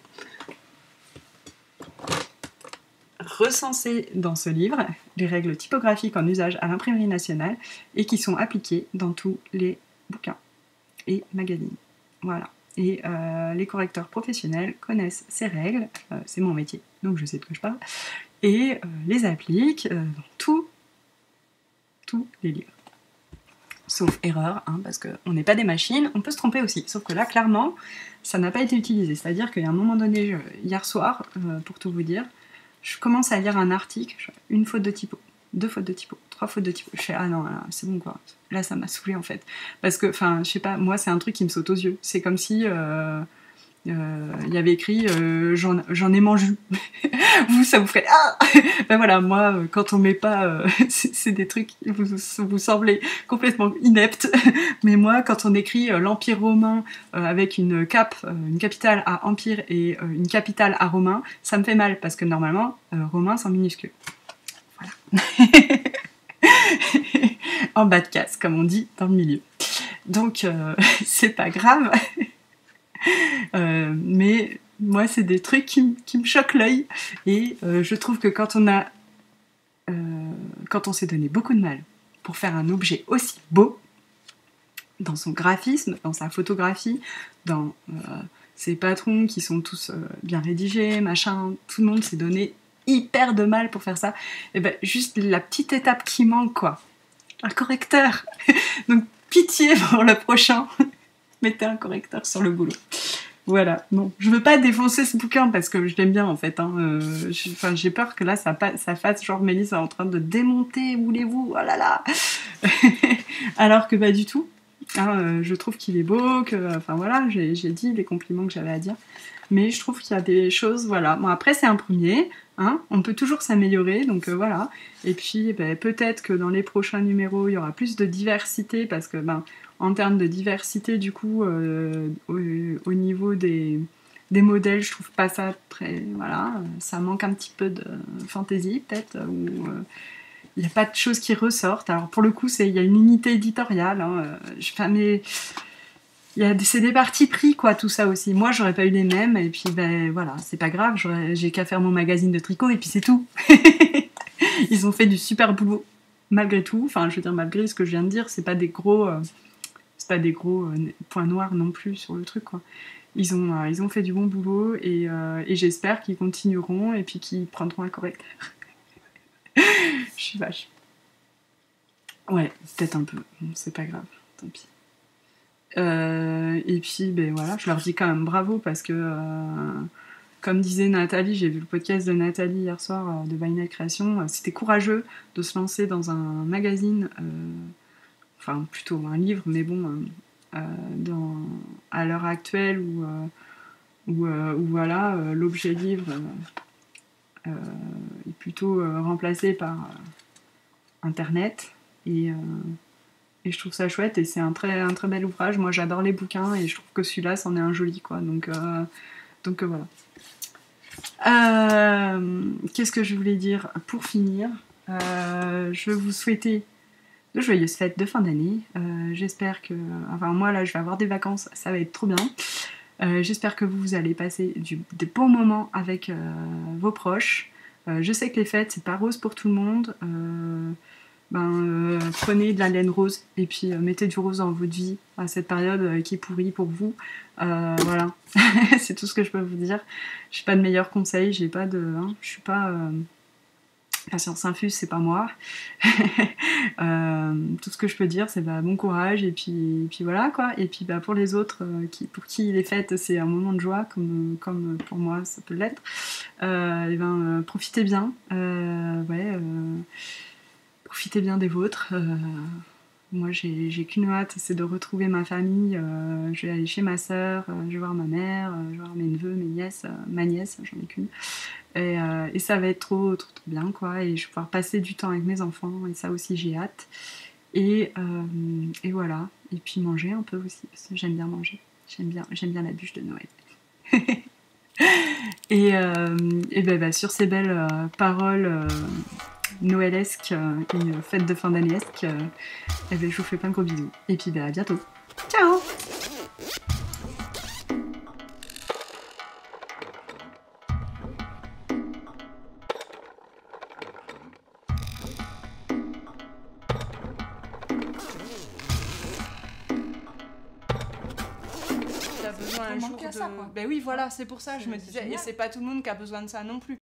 recensées dans ce livre, les règles typographiques en usage à l'imprimerie nationale, et qui sont appliquées dans tous les bouquins et magazines. Voilà. Et euh, les correcteurs professionnels connaissent ces règles, euh, c'est mon métier, donc je sais de quoi je parle, et euh, les appliquent euh, dans tout tous les livres. Sauf erreur, hein, parce qu'on n'est pas des machines, on peut se tromper aussi. Sauf que là, clairement, ça n'a pas été utilisé. C'est-à-dire qu'à un moment donné, je, hier soir, euh, pour tout vous dire, je commence à lire un article, je, une faute de typo, deux fautes de typo, trois fautes de typo. Je fais, ah non, c'est bon quoi. Là, ça m'a saoulé en fait. Parce que, enfin, je sais pas, moi, c'est un truc qui me saute aux yeux. C'est comme si... Euh, il euh, y avait écrit euh, j'en ai mangé. Vous, ça vous ferait ah. Ben voilà, moi, quand on met pas, euh, c'est des trucs qui vous, vous semblez complètement ineptes. Mais moi, quand on écrit euh, l'Empire romain euh, avec une cap, euh, une capitale à empire et euh, une capitale à romain, ça me fait mal parce que normalement, euh, romain c'est en minuscule. Voilà. En bas de case, comme on dit dans le milieu. Donc, euh, c'est pas grave. Euh, mais moi c'est des trucs qui, qui me choquent l'œil et euh, je trouve que quand on a euh, quand on s'est donné beaucoup de mal pour faire un objet aussi beau dans son graphisme, dans sa photographie, dans euh, ses patrons qui sont tous euh, bien rédigés, machin, tout le monde s'est donné hyper de mal pour faire ça, et ben juste la petite étape qui manque quoi, un correcteur. Donc pitié pour le prochain, mettez un correcteur sur le boulot. Voilà, non, je veux pas défoncer ce bouquin parce que je l'aime bien en fait. Hein. Euh, j'ai peur que là ça, ça fasse genre Mélisse en train de démonter, voulez-vous, oh là là. Alors que pas du tout. Hein, euh, je trouve qu'il est beau, que, enfin voilà, j'ai dit les compliments que j'avais à dire. Mais je trouve qu'il y a des choses, voilà. Bon après c'est un premier, hein, on peut toujours s'améliorer, donc euh, voilà. Et puis ben, peut-être que dans les prochains numéros il y aura plus de diversité parce que ben en termes de diversité, du coup, euh, au, au niveau des, des modèles, je trouve pas ça très... Voilà, ça manque un petit peu de fantaisie, peut-être, où il euh, n'y a pas de choses qui ressortent. Alors, pour le coup, il y a une unité éditoriale, hein, je, mais c'est des partis pris, quoi, tout ça aussi. Moi, j'aurais pas eu les mêmes, et puis, ben, voilà, c'est pas grave, j'ai qu'à faire mon magazine de tricot, et puis c'est tout. Ils ont fait du super boulot, malgré tout. Enfin, je veux dire, malgré ce que je viens de dire, c'est pas des gros... Euh, c'est pas des gros euh, points noirs non plus sur le truc quoi. Ils ont, euh, ils ont fait du bon boulot et, euh, et j'espère qu'ils continueront et puis qu'ils prendront un correcteur. Je suis vache. Ouais, peut-être un peu, c'est pas grave, tant pis. Euh, et puis ben voilà, je leur dis quand même bravo parce que euh, comme disait Nathalie, j'ai vu le podcast de Nathalie hier soir euh, de Vinyl Création, euh, c'était courageux de se lancer dans un magazine euh, enfin plutôt un livre, mais bon, euh, dans, à l'heure actuelle où, euh, où, euh, où voilà, euh, l'objet livre euh, euh, est plutôt euh, remplacé par euh, Internet, et, euh, et je trouve ça chouette, et c'est un très, un très bel ouvrage. Moi j'adore les bouquins, et je trouve que celui-là, c'en est un joli, quoi, donc, euh, donc euh, voilà. Euh, Qu'est-ce que je voulais dire pour finir? euh, Je veux vous souhaiter de joyeuses fêtes de fin d'année. Euh, j'espère que... Enfin, moi, là, je vais avoir des vacances, ça va être trop bien. Euh, j'espère que vous allez passer du, des bons moments avec euh, vos proches. Euh, je sais que les fêtes, c'est pas rose pour tout le monde. Euh, ben, euh, prenez de la laine rose et puis euh, mettez du rose dans votre vie à cette période euh, qui est pourrie pour vous. Euh, voilà, c'est tout ce que je peux vous dire. J'ai pas de meilleurs conseils, j'ai pas de... Hein, je suis pas... Euh, La science infuse, c'est pas moi. euh, tout ce que je peux dire, c'est bah, bon courage, et puis, et puis voilà quoi. Et puis bah, pour les autres, euh, qui, pour qui les fêtes, c'est un moment de joie, comme, comme pour moi, ça peut l'être, euh, et ben, euh, profitez bien. Euh, ouais, euh, profitez bien des vôtres. Euh, moi, j'ai, j'ai qu'une hâte, c'est de retrouver ma famille. Euh, je vais aller chez ma sœur, euh, je vais voir ma mère, euh, je vais voir mes neveux, mes nièces, euh, ma nièce, j'en ai qu'une. Et, euh, et ça va être trop, trop, trop bien, quoi. Et je vais pouvoir passer du temps avec mes enfants, et ça aussi, j'ai hâte. Et, euh, et voilà. Et puis manger un peu aussi, parce que j'aime bien manger. J'aime bien, j'aime bien la bûche de Noël. et euh, et ben, bah, sur ces belles euh, paroles euh, noëlesques euh, et euh, fêtes de fin d'année-esque, euh, et ben, je vous fais plein de gros bisous. Et puis bah, à bientôt. Ciao! T'as besoin un jour de... ça, quoi. Ben oui, voilà, c'est pour ça, je C'est- me c'est disais, et génial. c'est pas tout le monde qui a besoin de ça non plus.